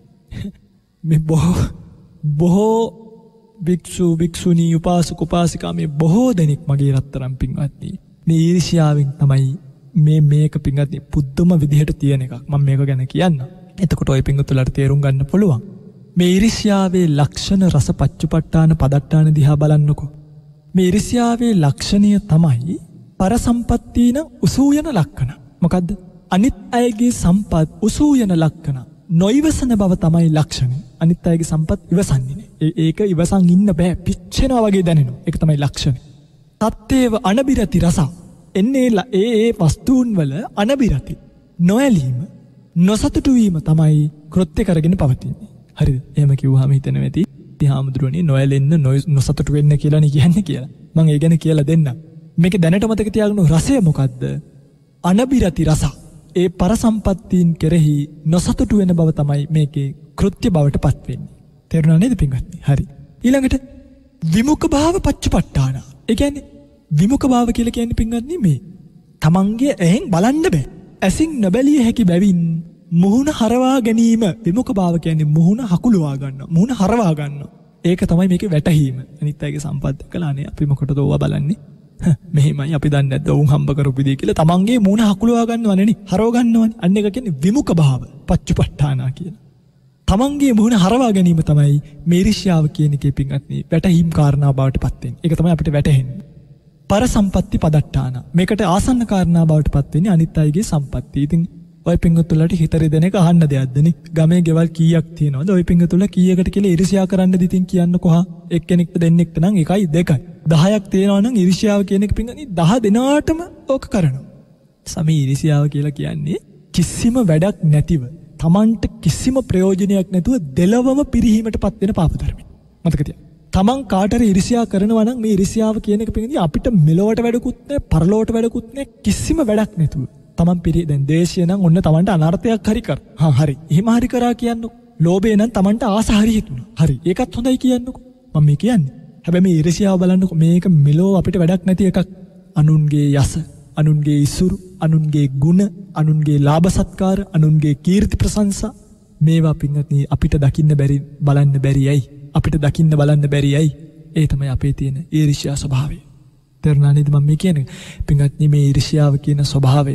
මේ බොහෝ භික්ෂු භික්ෂුණී උපාසක උපාසිකා මේ බොහෝ දෙනෙක් මගේ රත්තරන් පින්වත්නි මේ ඊර්ෂ්‍යාවෙන් තමයි මේක පින්වත්නි පුදුම විදිහට තියෙන එකක්. මම මේක ගැන කියන්න. එතකොට ඔය පිංගුතුලට තේරුම් ගන්න පුළුවන්. මේ ඊර්ෂ්‍යාවේ ලක්ෂණ රස පච්චුපට්ඨාන පදට්ඨාන දිහා බලන්නකෝ. මේ ඊර්ෂ්‍යාවේ ලක්ෂණය තමයි පරසම්පත්තින උසූයන ලක්ෂණ. මොකද්ද? අනිත් අයගේ සම්පත් උසූයන ලක්ෂණ. නොයිවසන බව තමයි ලක්ෂණය. අනිත් අයගේ සම්පත් ඉවසන්නේ නෑ. ඒක ඉවසන් ඉන්න බෑ. පිච්චෙනවා වගේ දැනෙනවා. ඒක තමයි ලක්ෂණය. තත්තේව අනබිරති රස. එන්නේ ඒ වස්තුන් වල අනබිරති. නොඇලීම, නොසතුටු වීම තමයි කෘත්‍ය කරගෙන පවතින්නේ. හරිද? එහෙම කිව්වහම හිතෙන වෙති. හාමුදුරුවනේ නොඇලෙන්න නොසතුටු වෙන්න කියලා නේ කියන්නේ කියලා. මම ඒ ගැන කියලා දෙන්නම්. මේක දැනට මතක තියාගන්න රසය මොකද්ද? අනබිරති රස. ඒ පරසම්පත්තීන් කෙරෙහි නොසතුටු වෙන බව තමයි මේකේ කෘත්‍ය බවට පත් වෙන්නේ. තේරුණා නේද පින්වත්නි? හරි. ඊළඟට විමුඛ භාව පච්චපට්ඨාන. ඒ කියන්නේ විමුඛ භාව කියලා කියන්නේ පින්වත්නි මේ තමන්ගේ ඇහෙන් බලන්න බෑ. ඇසින් නොබැලිය හැකි බැවින් මුහුණ හරවා ගැනීම. විමුඛ භාව කියන්නේ මුහුණ හකුලවා ගන්නවා. මුහුණ හරවා ගන්නවා. ඒක තමයි මේකේ වැටහීම. අනිත් අයගේ සම්පත් කළානේ අපි මොකටද ඕවා බලන්නේ? මෙහෙමයි අපි දන්නේ නැද්ද වුන් හම්බ කරපු දේ කියලා තමන්ගේ මුහුණ හකුලවා ගන්නවනේ නේ. හරව ගන්නවනේ. අන්න එක කියන්නේ විමුඛ භාව පච්චුපට්ඨානා කියලා. තමන්ගේ මුහුණ හරවා ගැනීම තමයි මේ ඊර්ෂ්‍යාව කියන එකේ පින්වත්නි වැටහීම් කාරණා බවට පත් වෙන්නේ. ඒක තමයි අපිට වැටහෙන්නේ. පරසම්පත්ති පදට්ඨාන. මේකට ආසන්න කාරණා බවට පත් වෙන්නේ අනිත් අයගේ සම්පත්තිය. ඉතින් ඔය පිංගුතුලට හිතරේ දෙන එක අහන්න දෙයක්ද නේ? ගමේ ගෙවල් කීයක් තියෙනවද? ඔය පිංගුතුල කීයකට කියලා ඊර්ෂ්‍යා කරන්නද ඉතින් කියන්නකො හා එක්කෙනෙක්ට දෙන්නෙක්ට නම් 1යි 2යි 10ක් තියෙනවා නම් ඊර්ෂ්‍යාව කියන එක පිංගුනි 10 දෙනාටම ඕක කරනවා. සමී ඊර්ෂ්‍යාව කියලා කියන්නේ කිසිම වැඩක් නැතිව තමන්ට කිසිම ප්‍රයෝජනයක් නැතුව දෙලවම පිරිහීමටපත් වෙන පාප ධර්මයක්. මතක තියාගන්න. තමන් කාටරි ඊර්ෂ්‍යා කරනවා නම් මේ ඊර්ෂ්‍යාව කියන එක පිංගුනි අපිට මෙලොවට වැඩකුත් නැහැ, පරලොවට වැඩකුත් නැහැ, කිසිම වැඩක් නැතුව තමන් පිරි දැන් දේශය නම් ඔන්න තමන්ට අනර්ථයක් හරි කර. හරි. එහෙම හරි කරා කියන්නකො. ලෝභය නම් තමන්ට ආස හරි හිතුණා. හරි. ඒකත් හොඳයි කියන්නකො. මම මේ කියන්නේ. හැබැයි මේ ඊර්ෂ්‍යාව බලන්නකො මේක මෙලෝ අපිට වැඩක් නැති එකක්. අනුන්ගේ යස, අනුන්ගේ ඉසුරු, අනුන්ගේ ගුණ, අනුන්ගේ ලාභ සත්කාර, අනුන්ගේ කීර්ති ප්‍රශංසා මේවා පින්වත්නි අපිට දකින්න බැරි බලන්න බැරියයි. අපිට දකින්න බලන්න බැරියයි. ඒ තමයි අපේ තියෙන ඊර්ෂ්‍යා ස්වභාවය. තේරුණා නේද මම මේ කියන්නේ? පින්වත්නි මේ ඊර්ෂ්‍යාව කියන ස්වභාවය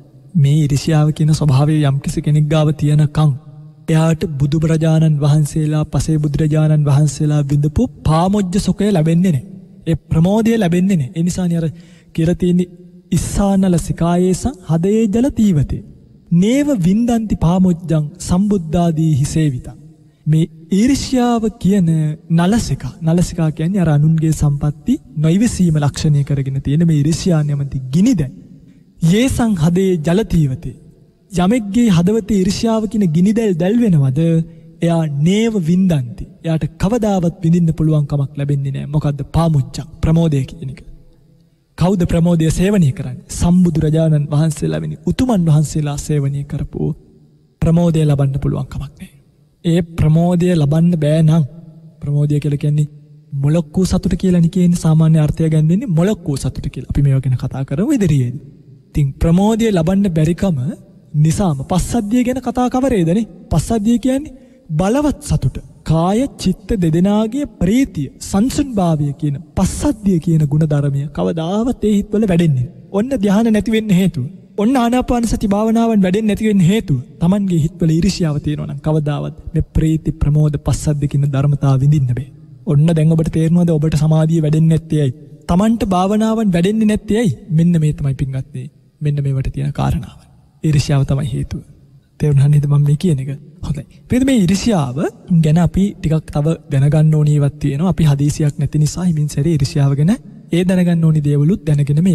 යම් කිසි කෙනෙක් ගාව තියනකම් එයාට බුදුරජාණන් වහන්සේලා පසේ බුදුරජාණන් වහන්සේලා විඳපු පාමොජ්ජ සුඛය ලැබෙන්නේ නැහැ. ඒ ප්‍රමෝදය ලැබෙන්නේ නැහැ. ඒ නිසානේ අර කියලා තියෙන්නේ ඉස්සානල සිකායේසං හදේ ජල තීවතේ නේව වින්දන්ති පාමොජ්ජං සම්බුද්ධාදී හිසේවිතං. මේ ඊර්ෂ්‍යාව කියන නලසිකා කියන්නේ අර අනුන්ගේ සම්පatti නොයිවසීම ලක්ෂණය කරගෙන තියෙන මේ ඊර්ෂ්‍යා නැමැති ගිනිදැන් යේසං හදේ ජල තීවතේ යමෙක්ගේ හදවතේ ඊර්ෂ්‍යාව කියන ගිනිදැල් දැල් වෙනවද එයා නේව වින්දන්ති. එයාට කවදාවත් විඳින්න පුළුවන් කමක් ලැබෙන්නේ නැහැ. මොකද්ද? පාමුච්චං ප්‍රමෝදය කියන එක. කවුද ප්‍රමෝදය සේවනය කරන්නේ? සම්බුදු රජාණන් වහන්සේලා වෙනි උතුමන් වහන්සේලා සේවනය කරපු ප්‍රමෝදය ලබන්න පුළුවන් කමක් නැහැ. ඒ ප්‍රමෝදය ලබන්න බෑ නම් ප්‍රමෝදය කියලා කියන්නේ මොලොක්කු සතුට කියලා නේ කියන්නේ සාමාන්‍ය අර්ථය ගන්නෙන්නේ මොලොක්කු සතුට කියලා. අපි මේවා ගැන කතා කරමු ඉදිරියේදී. ඉතින් ප්‍රමෝදය ලබන්න බැරිකම නිසාම පස්සද්ධිය ගැන කතා කවරේදනේ? පස්සද්ධිය කියන්නේ බලවත් සතුට. කාය චිත්ත දෙදෙනාගේ ප්‍රීතිය සංසුන්භාවය කියන පස්සද්ධිය කියන ගුණධර්මය කවදාවත් ඒ හිත්වල වැඩෙන්නේ. ඔන්න ධ්‍යාන නැති වෙන්න හේතුව. ඔන්න ආනාපාන සති භාවනාවන් වැඩෙන්නේ නැති වෙන්න හේතුව. Tamanගේ හිත්වල ඊර්ෂ්‍යාව තියෙනවා නම් කවදාවත් මේ ප්‍රීති ප්‍රමෝද පස්සද්ධිය කියන ධර්මතාව විඳින්න බෑ. ඔන්න දැන් ඔබට තේරෙනවද ඔබට සමාධිය වැඩෙන්නේ නැත්තේ ඇයි? Tamanට භාවනාවන් වැඩෙන්නේ නැත්තේ ඇයි? මෙන්න මේ තමයි පින්වත්නි. මෙන්න මේවට තියෙන කාරණාව. ඊර්ෂ්‍යාව තමයි හේතුව. තේරුණා නේද මම මේ කියන එක? හොඳයි. පිළිද මේ ඊර්ෂ්‍යාව ගැන අපි ටිකක් තව දැනගන්න ඕනි ඒවත් තියෙනවා. අපි හදිසියක් නැති නිසා හිමින් සැරේ ඊර්ෂ්‍යාව ගැන ඒ දැනගන්න ඕනි දේවලුත් දැනගෙන මෙයන්.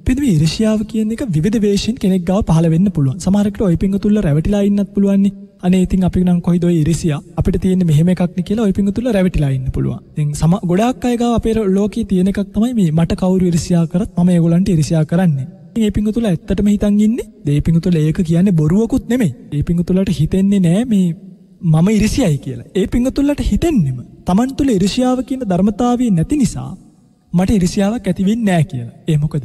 පිළිවි ඉරිසියාව කියන එක විවිධ වේශයෙන් කෙනෙක් ගාව පහළ වෙන්න පුළුවන්. සමහරකට ওই පිංගුතුල්ල රැවටිලා ඉන්නත් පුළුවන් නේ. අනේ ඉතින් අපි නම් කොයිද ඔය ඉරිසියා අපිට තියෙන මෙහෙම එකක් නේ කියලා ওই පිංගුතුල්ල රැවටිලා ඉන්න පුළුවන්. දැන් ගොඩාක් අය ගාව අපේ ලෝකයේ තියෙන එකක් තමයි මේ මට කවුරු ඉරිසියා කරත් මම ඒගොල්ලන්ට ඉරිසියා කරන්නේ. මේ පිංගුතුල්ල ඇත්තටම හිතන් ඉන්නේ මේ පිංගුතුල්ල ඒක කියන්නේ බොරුවකුත් නෙමෙයි. මේ පිංගුතුල්ලට හිතෙන්නේ නෑ මේ මම ඉරිසියයි කියලා. ඒ පිංගුතුල්ලට හිතෙන්නෙම Taman තුල ඉරිසියාව කියන ධර්මතාවය නැති නිසා මට ඉරිසියාවක් ඇති වෙන්නේ නෑ කියලා. ඒ මොකද?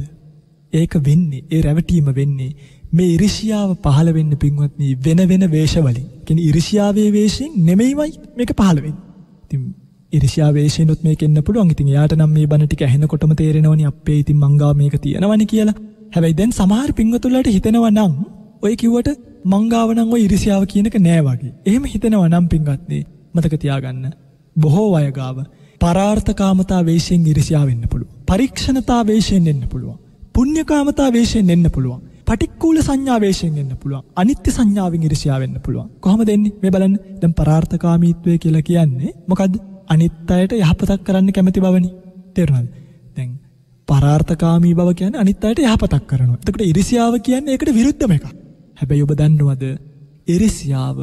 ඒක වෙන්නේ ඒ රැවටීම වෙන්නේ මේ ඉරිසියාව පහළ වෙන්න පින්වත්නි වෙන වෙන වේශවලින්. කියන්නේ ඉරිසියාවේ වේශයෙන් නෙමෙයිමයි මේක පහළ වෙන්නේ. ඉතින් ඉරිසියාව වේශයෙන්ුත් මේක එන්න පුළුවන්. ඉතින් එයාට නම් මේ බණ ටික ඇහෙනකොටම තේරෙනවනේ අපේ ඉතින් මංගා මේක තියෙනවනේ කියලා. හැබැයි දැන් සමහර පින්වතුන්ලාට හිතෙනවා නම් ඔය කිව්වට මංගාව නම් ඔය ඉරිසියාව කියන එක නෑ වගේ. එහෙම හිතෙනවා නම් පින්වත්නි මතක තියාගන්න. බොහෝ අය ගාව පරාර්ථකාමතා වේශයෙන් ඉරිසියාව වෙන්න පුළුවන්. පරීක්ෂණතා වේශයෙන් එන්න පුළුවන්. පුණ්‍යකාමතා වේශයෙන් එන්න පුළුවන්. පටික්කුල සංඥා වේශයෙන් එන්න පුළුවන්. අනිත්‍ය සංඥාවෙන් ඉරිසියාව වෙන්න පුළුවන්. කොහොමද එන්නේ? මේ බලන්න. දැන් පරාර්ථකාමීත්වය කියලා කියන්නේ මොකද්ද? අනිත් අයට යහපතක් කරන්න කැමති බවනේ. තේරුණාද? දැන් පරාර්ථකාමී බව කියන්නේ අනිත් අයට යහපතක් කරනවා. එතකොට ඉරිසියාව කියන්නේ ඒකට විරුද්ධම එකක්. හැබැයි ඔබ දන්නවද? ඉරිසියාව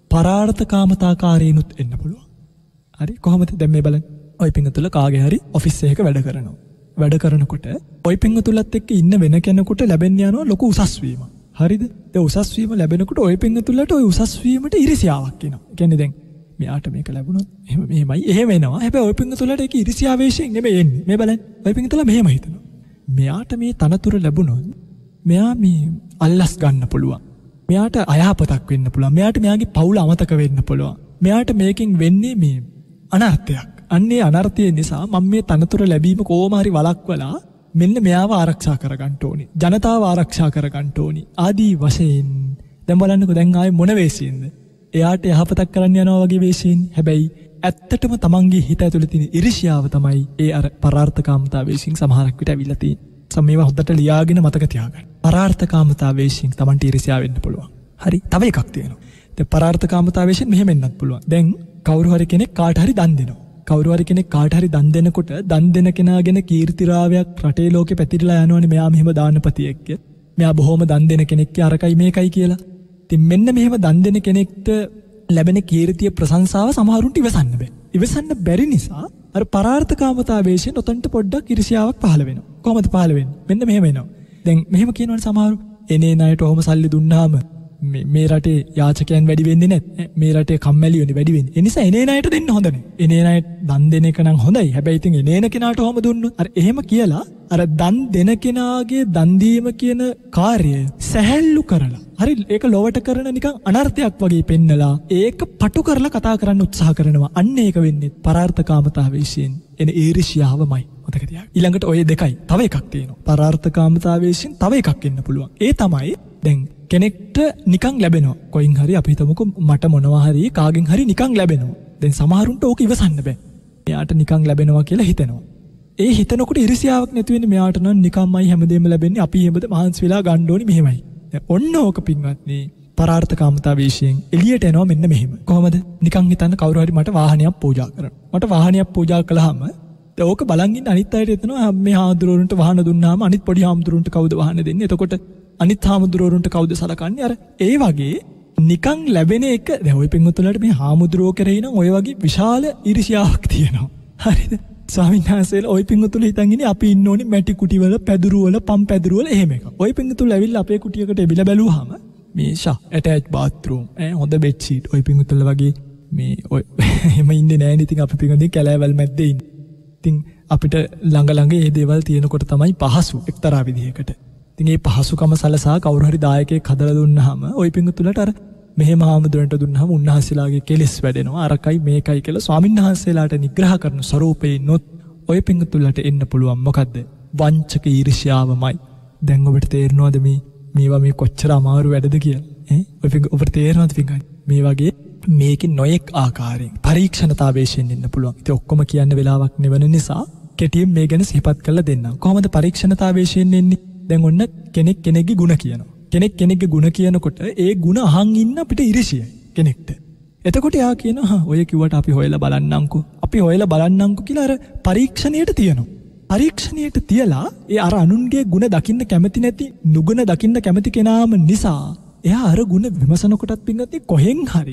පරාර්ථකාමතාකාරීනුත් එන්න පුළුවන්. හරි කොහොමද? දැන් මේ බලන්න. ඔය පිංගුතුල කාගේ හරි ඔෆිස් එකක වැඩ කරනවා. වැඩ කරනකොට ඔය පිංගුතුලත් එක්ක ඉන්න වෙන කෙනෙකුට ලැබෙන්න යනවා ලොකු උසස් වීමක්. හරිද? ඒ උසස් වීම ලැබෙනකොට ඔය පිංගුතුලට ඔය උසස් වීමට ඉරිසියාවක් එනවා. කියන්නේ දැන් මෙයාට මේක ලැබුණොත් එහෙම එනවා. හැබැයි ඔය පිංගුතුලට ඒක ඉරිසියාවේශයෙන් නෙමෙයි එන්නේ. මේ බලන්න. ඔය පිංගුතුල මෙහෙම හිතනවා. මෙයාට මේ තනතුර ලැබුණොත් මෙයා මේ අල්ලස් ගන්න පුළුවන්. මෙයාට අයහපතක් වෙන්න පුළුවන්. මෙයාට මෙයාගේ පවුල අමතක වෙන්න පුළුවන්. මෙයාට මේකෙන් වෙන්නේ මේ අනර්ථයක්. අන්නේ අනර්ථය නිසා මම මේ තනතුර ලැබීම කොහොම හරි වළක්වලා මෙන්න මෙයාව ආරක්ෂා කරගන්න ඕනේ. ජනතාව ආරක්ෂා කරගන්න ඕනේ. ආදී වශයෙන් දැන් බලන්නකෝ දැන් ආයේ මොන වෙසින්ද? එයාට යහපතක් කරන්න යනවා වගේ වෙසින්. හැබැයි ඇත්තටම තමන්ගේ හිත ඇතුලේ තියෙන ඉරිසියාව තමයි ඒ අර පරාර්ථකාමතා වෙසින් සමහරක් විට ඇවිල්ලා තියෙන්නේ. මේවා හොඳට ලියාගෙන මතක තියාගන්න. පරාර්ථකාමතා වෙසින් තමන්ට ඉරිසියාව වෙන්න පුළුවන්. හරි. තව එකක් තියෙනවා. දැන් පරාර්ථකාමතා වෙසින් මෙහෙම එන්නත් පුළුවන්. දැන් කවුරු හරි කෙනෙක් කාට හරි දන් දෙනවා. කවුරු හරි කෙනෙක් කාට හරි දන් දෙනකොට දන් දෙන කෙනාගෙන කීර්තිරාවයක් රටේ ලෝකෙ පැතිරලා යනවනේ මෙයා මෙහෙම දානපතියෙක්. මෙයා බොහොම දන් දෙන කෙනෙක් අරකයි මේකයි කියලා. ඉතින් මෙන්න මෙහෙම දන් දෙන කෙනෙක්ට ලැබෙන කීර්තිය ප්‍රශංසාව සමහරුන්ට ඉවසන්න බෑ. ඉවසන්න බැරි නිසා අර පරාර්ථකාමතා වේශයෙන් ඔතනට පොඩ්ඩක් ඉරිසියාවක් පහළ වෙනවා. කොහොමද පහළ වෙන්නේ? මෙන්න මෙහෙම එනවා. දැන් මෙහෙම කියනවනේ සමහරු එනේ ණයට ඔහොම සල්ලි දුන්නාම මේ රටේ යාචකයන් වැඩි වෙන්නේ නැහැ. මේ රටේ කම්මැලියෝනේ වැඩි වෙන්නේ. ඒ නිසා එනේ ණයට දෙන්න හොඳ නැහැ. එනේ ණයට දන් දෙන එක නම් හොඳයි. හැබැයි ඉතින් එනේන කෙනාට ඔහොම දුන්නොත් අර එහෙම කියලා අර දන් දෙන කෙනාගේ දන් දීම කියන කාර්යය සැහැල්ලු කරලා හරි ඒක ලොවට කරන නිකන් අනර්ථයක් වගේ පෙන්නලා ඒක පටු කරලා කතා කරන්න උත්සාහ කරනවා. අන්න ඒක වෙන්නේ පරාර්ථකාමතාව විශ්යෙන් එන ඊර්ෂ්‍යාවමයි. මතක තියාගන්න. ඊළඟට ඔය දෙකයි. තව එකක් තියෙනවා. පරාර්ථකාමතාව විශ්යෙන් තව එකක් එන්න පුළුවන්. ඒ තමයි දැන් කෙනෙක්ට නිකන් ලැබෙනවා. කොයින් හරි අපි හිතමුකෝ මට මොනවා හරි කාගෙන් හරි නිකන් ලැබෙනවා. දැන් සමහරුන්ට ඕක ඉවසන්න බෑ. එයාට නිකන් ලැබෙනවා කියලා හිතෙනවා. ඒ හිතනකොට ඉරිසියාවක් නැති වෙන්නේ මෙයාට නම් නිකම්මයි හැමදේම ලැබෙන්නේ. අපි හැමද මහන්සි වෙලා ගන්න ඕනි මෙහෙමයි. දැන් ඔන්න ඕක පින්වත්නි පරාර්ථකාමතා වේශයෙන් එළියට එනවා මෙන්න මෙහෙම. කොහොමද? නිකන් හිතන්න කවුරු හරි මට වාහනයක් පූජා කරනවා. මට වාහනයක් පූජා කළාම ඕක බලන් ඉන්න අනිත් අයට හිතනවා මේ හාමුදුරුවන්ට වාහන දුන්නාම අනිත් පොඩි හාමුදුරුවන්ට කවුද වාහන දෙන්නේ? එතකොට අනිත් හාමුදුරුවන්ට කවුද සලකන්නේ? අර ඒ වගේ නිකන් ලැබෙන එක දැන් ওই පින්වතුන්ලාට මේ හාමුදුරුවෝ කරේ නම් ඔය වගේ විශාල ඉරිසියාවක් තියෙනවා. හරිද? ස්වාමීන් වහන්සේලා ওই පින්වතුන්ලා හිතන් ඉන්නේ අපි ඉන්න ඕනේ මැටි කුටි වල පැදුරු වල පම් පැදුරු වල එහෙම එකක්. ওই පින්වතුන්ලා ඇවිල්ලා අපේ කුටියකට එබිලා බැලුවාම මේ ඇටච් බාත්රූම් හොඳ බෙඩ් ෂීට් ওই පින්වතුන්ලා වගේ මේ ඔය එහෙම ඉන්නේ නැහැ නේ. ඉතින් අපි පින්වතුන් කැලෑවල් මැද්දේ ඉන්නේ. ඉතින් අපිට ළඟ මේ දේවල් තියෙනකොට තමයි පහසු එක්තරා විදිහකට. ඉතින් මේ පහසුකම සලසා කවුරු හරි දායකයෙක් හදලා දුන්නාම ওই පින්වතුන්ලාට අර මෙහෙම හාමුදුරන්ට දුන්නාම උන්වහන්සේලාගේ කෙලෙස් වැඩෙනවා අරකයි මේකයි කියලා ස්වාමීන් වහන්සේලාට නිග්‍රහ කරන ස්වරූපේ නොත් ඔය පින්වතුන්ලාට එන්න පුළුවන්. මොකද්ද? වංචක ඊර්ෂ්‍යාවමයි. දැන් ඔබට තේරෙනවද මේවා මේ කොච්චර අමාරු වැඩද කියලා? ඔබට තේරෙනවද පින්වත්නි? මේ වගේ මේකේ නොයෙක් ආකාරයෙන් පරීක්ෂණතාවයෙන් එන්න පුළුවන්. ඉතින් ඔක්කොම කියන්න වෙලාවක් නෙවෙන නිසා කෙටියෙන් මේ ගැන සිහිපත් කරලා දෙන්නම්. කොහොමද පරීක්ෂණතාවයෙන් එන්නේ? දැන් ඔන්න කෙනෙක් කෙනෙක්ගේ ಗುಣ කියනවා. කෙනෙක් කෙනෙක්ගේ ಗುಣ කියනකොට ඒ ಗುಣ අහන් ඉන්න අපිට ඉරිසියයි කෙනෙක්ට. එතකොට යා කියනවා ඔය කිව්වට අපි හොයලා බලන්නම්කෝ. අපි හොයලා බලන්නම්කෝ කියලා අර පරීක්ෂණයට තියනවා. පරීක්ෂණයට තියලා ඒ අර අනුන්ගේ ಗುಣ දකින්න කැමති නැති නුගුණ දකින්න කැමති කෙනාම නිසා එයා අර ಗುಣ විමසනකොටත් පින්වත්නි කොහෙන් හරි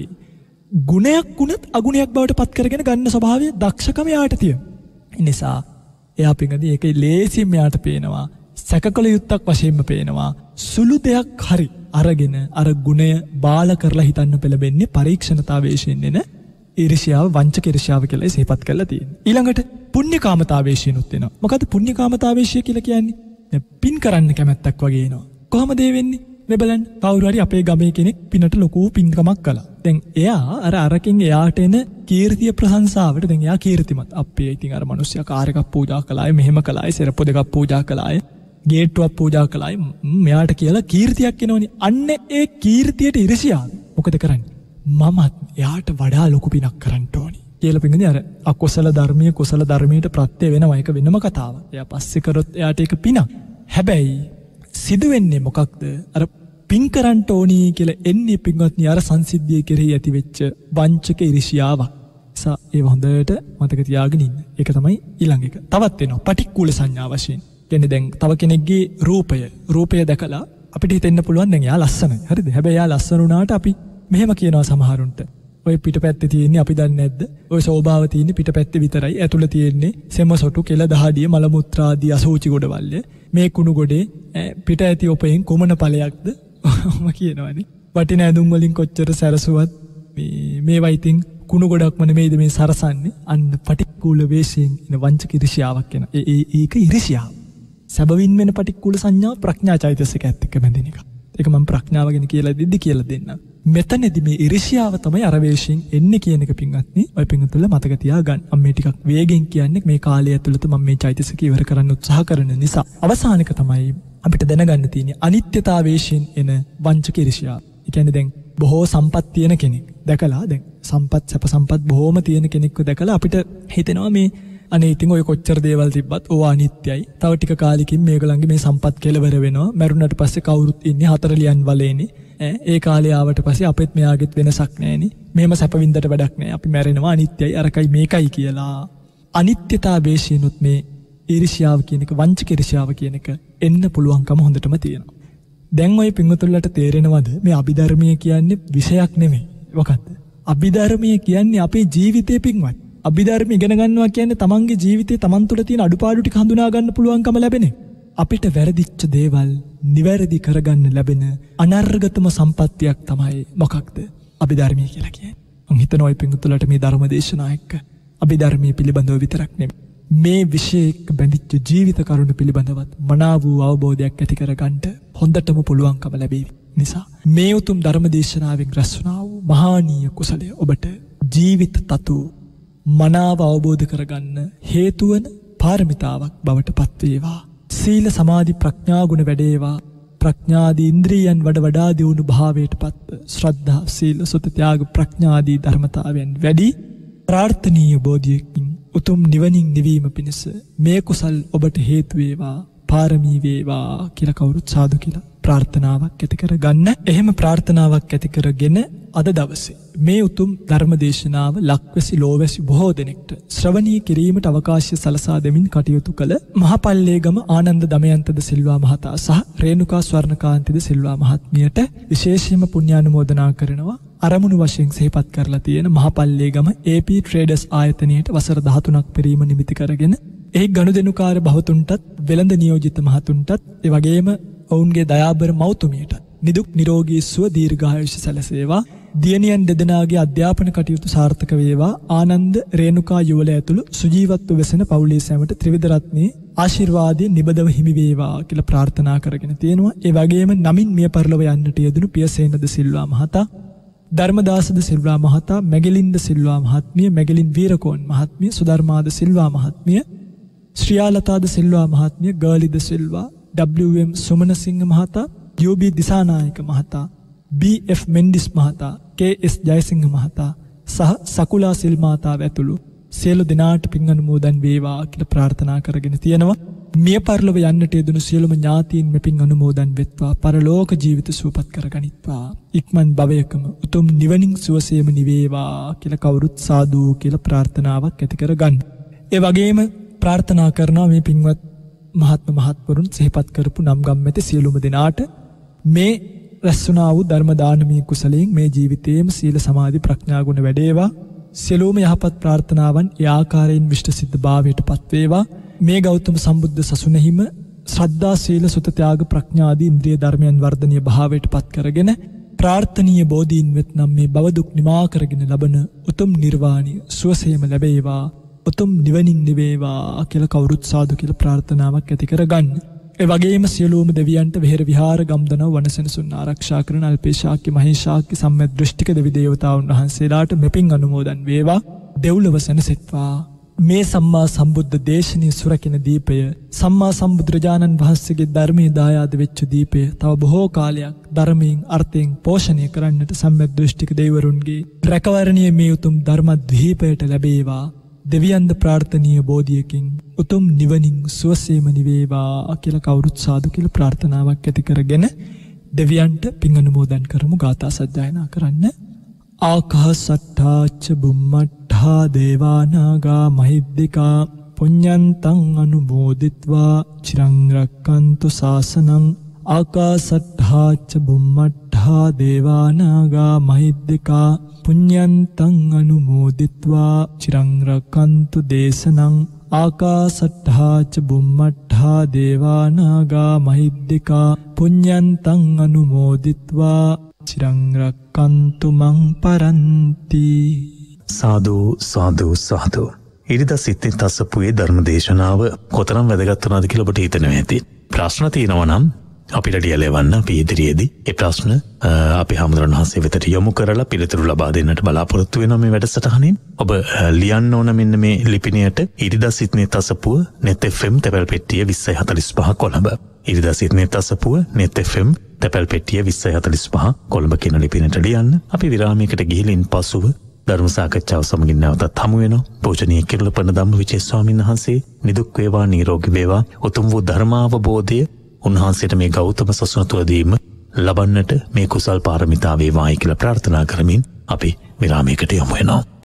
ගුණයක් වුණත් අගුණයක් බවට පත් කරගෙන ගන්න ස්වභාවය දක්ෂකම යාට තියෙන නිසා එයා පින්වත්නි ඒක ලේසියෙන් යාට පේනවා සැකකල යුත්තක් වශයෙන්ම පේනවා සුළු දෙයක් හරි අරගෙන අර ගුණය බාල කරලා හිතන්න පෙළඹෙන්නේ පරීක්ෂණතාවේශයෙන් එන ඊර්ෂ්‍යාව වංචක ඊර්ෂ්‍යාව කියලා සිහිපත් කරලා තියෙනවා. ඊළඟට පුණ්‍යකාමතාවේශිනුත් වෙනවා. මොකද පුණ්‍යකාමතාවේශය කියලා කියන්නේ පින් කරන්න කැමැත්තක් වගේ එනවා. කොහොමද ඒ වෙන්නේ? මේ බලන්න කවුරු හරි අපේ ගමේ කෙනෙක් පිනට ලොකු පින්කමක් කළා. දැන් එයා අරකින් එයාට එන කීර්තිය ප්‍රශංසාවට දැන් එයා කීර්තිමත්. අපේ ඉතින් අර මිනිස්සයා කාර් එකක් පූජා කළාය, මෙහෙම කළාය, සෙරප්පු දෙකක් පූජා කළාය, ගේට්ටුවක් පූජා කළාය. මෙයාට කියලා කීර්තියක් එනවනේ. අන්න ඒ කීර්තියට ඊර්ෂ්‍යාව. මොකද කරන්නේ? මමත් එයාට වඩා ලොකු පිනක් කරන්න ඕනි කියලා පින්ගන්නේ අර අකුසල ධර්මයේ කුසල ධර්මයට ප්‍රත්‍ය වෙනවා. ඒක වෙනම කතාවක්. එයා පස්සේ කරොත් එයාට ඒක පිනක්. හැබැයි සිදු වෙන්නේ මොකක්ද? අර පින් කරන්න ඕනි කියලා එන්නේ පින්වත්නි අර සංසිද්ධිය කෙරෙහි ඇති වෙච්ච වංචක ඊර්ෂ්‍යාවක්. ඒ හොඳට මතක තියාගෙන ඉන්න. ඒක තමයි ඊළඟ එක. තවත් වෙනවා පටික්කුල සංඥා වශයෙන්. කියන්නේ දැන් තව කෙනෙක්ගේ රූපය දැකලා අපිට හිතෙන්න පුළුවන් දැන් එයා ලස්සනයි. හරිද? හැබැයි එයා ලස්සන වුණාට අපි මෙහෙම කියනවා සමහරුන්ට. ඔය පිටපැත්තේ තියෙන්නේ අපි දන්නේ නැද්ද? ඔය සෝභාව තියෙන්නේ පිටපැත්තේ විතරයි. ඇතුළ තියෙන්නේ සෙම සොටු, කෙල දහඩිය, මල මුත්‍රා ආදී අසූචි ගොඩවල්ය. මේ කුණු ගොඩේ පිට ඇති ඔපෙන් කොමන ඵලයක්ද? ඔහොම කියනවානේ. වටින ඇඳුම් වලින් කොච්චර සැරසුවත් මේවා ඉතින් කුණු ගොඩක්ම නෙමෙයිද මේ සරසන්නේ? අන්න පටික්කුල වේශයෙන් එන වංචක ඊර්ෂ්‍යාවක් එන. ඒක ඊර්ෂ්‍යාව. සැබවින් වෙන පටික්කුල සංඥාව ප්‍රඥා චෛතසිකයත් එක්ක බැඳෙන එක. ඒක මම ප්‍රඥාව ගැන කියලා දෙන්න. මෙතනදී මේ ඊර්ෂ්‍යාව තමයි අර වේශයෙන් එන්නේ කියන එක පින්වත්නි. ඔය පින්වතුන්ල මතක තියාගන්න. මම මේ ටිකක් වේගෙන් කියන්නේ මේ කාලය ඇතුළත මම මේ චෛතසික ඉවර කරන්න උත්සාහ කරන නිසා. අවසානික තමයි අපිට දැනගන්න තියෙන්නේ අනිත්‍යතාවේශයෙන් එන වංචක ඊර්ෂ්‍යාව. ඒ කියන්නේ දැන් බොහෝ සම්පත් තියෙන කෙනෙක් දැකලා දැන් සැප සම්පත් බොහෝම තියෙන කෙනෙක්ව දැකලා අපිට හිතෙනවා මේ අනේ ඉතින් ඔය කොච්චර දේවල් තිබ්බත් ඕවා අනිත්‍යයි. තව ටික කාලෙකින් මේගොල්ලන්ගේ මේ සම්පත් කෙලවර වෙනවා. මරුණට පස්සේ කවුරුත් ඉන්නේ 4 ලියන් වලේනේ. ඒ කාලේ ආවට පස්සේ අපෙත් මෙයාගෙත් වෙනසක් නැහෙනේ. මෙහෙම සැපවින්දට වැඩක් නැහැ. අපි මැරෙනවා අනිත්‍යයි අරකයි මේකයි කියලා. අනිත්‍යතාවේශිනුත් මේ ඊර්ෂ්‍යාව කියන එක වංචක ඊර්ෂ්‍යාව කියන එක එන්න පුළුවන්කම හොඳටම තියෙනවා. දැන් ඔය පින්වතුන්ලට තේරෙනවද මේ අභිධර්මයේ කියන්නේ විෂයක් නෙමෙයි. මොකද්ද? අභිධර්මයේ කියන්නේ අපේ ජීවිතේ පින්වත්. අභිධර්ම ඉගෙන ගන්නවා කියන්නේ තමන්ගේ ජීවිතේ තමන් තුළ තියෙන අඩුපාඩු ටික හඳුනා ගන්න පුළුවන්කම ලැබෙන. අපිට වැරදිච්ච දේවල් නිවැරදි කරගන්න ලැබෙන අනර්ගතම සම්පත්තියක් තමයි මොකක්ද? අභිධර්මය කියලා කියන්නේ. මම හිතනවා ඔය පින්වතුන්ලට මේ ධර්ම දේශනා එක්ක අභිධර්මයේ පිළිබඳව විතරක් නෙමෙයි මේ විශේෂ බැඳිච්ච ජීවිත කරුණු පිළිබඳවත් මනාව වූ අවබෝධයක් ඇති කරගන්න හොඳටම පුළුවන්කම ලැබෙවි. නිසා මේ උතුම් ධර්ම දේශනාවෙන් රැස් වුණා වූ මහානීය කුසලය ඔබට ජීවිත තතු මනාව අවබෝධ කරගන්න හේතු වන පාරමිතාවක් බවට පත් වේවා. සීල සමාධි ප්‍රඥා ගුණ වැඩේවා. ප්‍රඥාදී ඉන්ද්‍රියයන් වඩා දියුණු භාවයට පත්ව ශ්‍රද්ධා සීල සුත ත්‍යාග ප්‍රඥාදී ධර්මතාවයන් වැඩි ප්‍රාර්ථනීය බෝධියකින් උතුම් නිවනින් නිවීම පිණිස මේ කුසල් ඔබට හේතු වේවා පාරමී වේවා කියලා කවුරුත් සාදු කියලා ප්‍රාර්ථනාවක් ඇති කර ගන්න. එහෙම ප්‍රාර්ථනාවක් ඇති කරගෙන අද දවසේ මේ උතුම් ධර්ම දේශනාව ලක්වැසි ලෝවැසි බොහෝ දෙනෙක්ට ශ්‍රවණීය කිරීමට අවකාශය සලසා දෙමින් කටයුතු කළ මහපල්ලේගම ආනන්ද දමයන්තද සිල්වා මහතා සහ රේණුකා ස්වර්ණකාන්තිද සිල්වා මහත්මියට විශේෂයෙන්ම පුණ්‍යානුමෝදනා කරනවා. අරමුණු වශයෙන් සිහිපත් කරලා තියෙන මහපල්ලේගම AP ට්‍රේඩර්ස් ආයතනයේට වසර 13ක් පෙරීම නිමිති කරගෙන එහි ගනුදෙනුකාර භවතුන්ටත් වෙළඳ නියෝජිත මහතුන්ටත් ඒ වගේම ඔවුන්ගේ දයාබර මව්තුමියට නිදුක් නිරෝගී සුව දීර්ඝායුෂ සැලසේවා. දියණියන් දෙදෙනාගේ අධ්‍යාපන කටයුතු සාර්ථක වේවා. ආනන්ද රේණුකා යුවල ඇතුළු සුජීවත්ව වෙසෙන පවුලේ සැමට ත්‍රිවිධ රත්නයේ ආශිර්වාදයෙන් නිබදව හිමි වේවා කියලා ප්‍රාර්ථනා කරගෙන තියෙනවා. ඒ වගේම නමින් මිය පරලොව යන්නට යෙදුණු පියසේනද සිල්වා මහතා, ධර්මදාසද සිල්වා මහතා, මැගලින්ද සිල්වා මහත්මිය, මැගලින් වීරකෝන් මහත්මිය, සුධර්මාද සිල්වා මහත්මිය, ශ්‍රියාලතාද සිල්වා මහත්මිය, ගර්ලිද සිල්වා, WM සුමනසිංහ මහතා, UB දිසානායක මහතා, BF මෙන්ඩිස් මහතා, KS ජයසිංහ මහතා සහ සකුලා සිල් මාතාව ඇතුළු සියලු දෙනාට පින් අනුමෝදන් වේවා කියලා ප්‍රාර්ථනා කරගෙන තියෙනවා. මිය පරලොව යන්නට යෙදුණු සියලුම ඥාතීන් මෙපින් අනුමෝදන් වෙත්වා පරලෝක ජීවිත සුවපත් කරගනිත්වා. ඉක්මන් භවයකම උතුම් නිවනින් සුවසේම නිවේවා කියලා කවුරුත් සාදු කියලා ප්‍රාර්ථනාවක් ඇති කරගන්න. ඒ වගේම ප්‍රාර්ථනා කරනවා මේ පින්වත් මහත්ම මහත්වරුන් සිහිපත් කරපු නම් ගම්මැති සියලුම දෙනාට මේ රැස්වුණා වූ ධර්ම දානමී කුසලයෙන් මේ ජීවිතයේම සීල සමාධි ප්‍රඥා ගුණ වැඩේවා. සියලුම යහපත් ප්‍රාර්ථනාවන් ඒ ආකාරයෙන් විශිෂ්ට සිද්ධ භාවයට පත්වේවා. මේ ගෞතම සම්බුද්ධ සසුනෙහිම ශ්‍රද්ධා සීල සුත ත්‍යාග ප්‍රඥා ආදී ඉන්ද්‍රිය ධර්මයන් වර්ධනීය භාවයට පත් කරගෙන ප්‍රාර්ථනීය බෝධීන් වෙත්නම් මේ භව දුක් නිමා කරගෙන ලබන උතුම් නිර්වාණය සුවසේම ලැබේවා. උතුම් නිවනින් නිවේවා කියලා කවුරුත් සාදු කියලා ප්‍රාර්ථනාවක් ඇති කරගන්න. ඒ වගේම සියලුම දෙවියන්ට විහෙර විහාර ගම්දනව වනසෙනසුන් ආරක්ෂා කරන අල්පේශාක්‍ය මහේශාක්‍ය සම්මෙත් දෘෂ්ටික දෙවි දේවතාවුන් වහන්සේලාට මෙපින් අනුමෝදන් වේවා. දෙව්ලොව සැනසෙත්වා. මේ සම්මා සම්බුද්ධ දේශනීය සුරකින දීපය සම්මා සම්බුදුරජාණන් වහන්සේගේ ධර්මයේ දායාද වෙච්ච දීපය තව බොහෝ කාලයක් ධර්මයෙන් අර්ථයෙන් පෝෂණය කරන්නට සම්මෙත් දෘෂ්ටික දෙවිවරුන්ගේ රැකවරණීය මේ උතුම් ධර්මද්වීපයට ලැබේවා. දෙවියන්ද ප්‍රාර්ථනීය බෝධියකින් උතුම් නිවනින් සුවසේම නිවේවා කියලා කවුරුත් සාදු කියලා ප්‍රාර්ථනාවක් ඇති කරගෙන දෙවියන්ට පින් අනුමෝදන් කරමු. ගාථා සජ්ජායනා කරන්න. ආකාසට්ඨාච බුම්මට්ඨා දේවානාගා මහිද්దికා පුඤ්ඤන්තං අනුමෝදිත්වා චිරං රක්칸තු ශාසනං. ආකාසට්ඨාච බුම්මට්ඨා දේවානාගා මහිද්దికා පුඤ්ඤන්තං අනුමෝදිත්වා චිරං රක්칸තු දේශනං. ආකාසට්ඨාච බුම්මට්ඨා දේවානාගා මහිද්దికා පුඤ්ඤන්තං අනුමෝදිත්වා චිරං රක්칸තු මං පරන්ති. සාදු සාදු සාදු. ඉරිදා සිත්තින් තස්සපුවේ ධර්ම දේශනාව කොතරම් වැදගත් වුණාද කියලා ඔබට හිතෙනවා ඇති. ප්‍රශ්න තියෙනවා නම් අපිට ලියලවන්න අපි ඉදිරියේදී ඒ ප්‍රශ්න අපේ හාමුදුරන් වහන්සේ වෙතට යොමු කරලා පිළිතුරු ලබා දෙන්නට බලාපොරොත්තු වෙනවා මේ වැඩසටහනින්. ඔබ ලියන්න ඕන මෙන්න මේ ලිපිණයට ඉරිදා සිත්නේ තසපුව net fm තැපැල් පෙට්ටිය 2045 කොළඹ. ඉරිදා සිත්නේ තසපුව net fm තැපැල් පෙට්ටිය 2045 කොළඹ කියන ලිපිණයට ලියන්න. අපි විරාමයකට ගිහිලින් පසුව ධර්ම සාකච්ඡාව සමගින් නැවතත් හමු වෙනවා. පූජනීය කිරුළපන ධම්මවිචේ ස්වාමීන් වහන්සේ නිදුක් වේවා නිරෝගී වේවා උතුම් වූ ධර්මාවබෝධය උන්වහන්සේට මේ ගෞතම සසුන තුළදීම ලබන්නට මේ කුසල් පාරමිතා වේවායි කියලා ප්‍රාර්ථනා කරමින් අපි විරාමයකට යමු වෙනවා.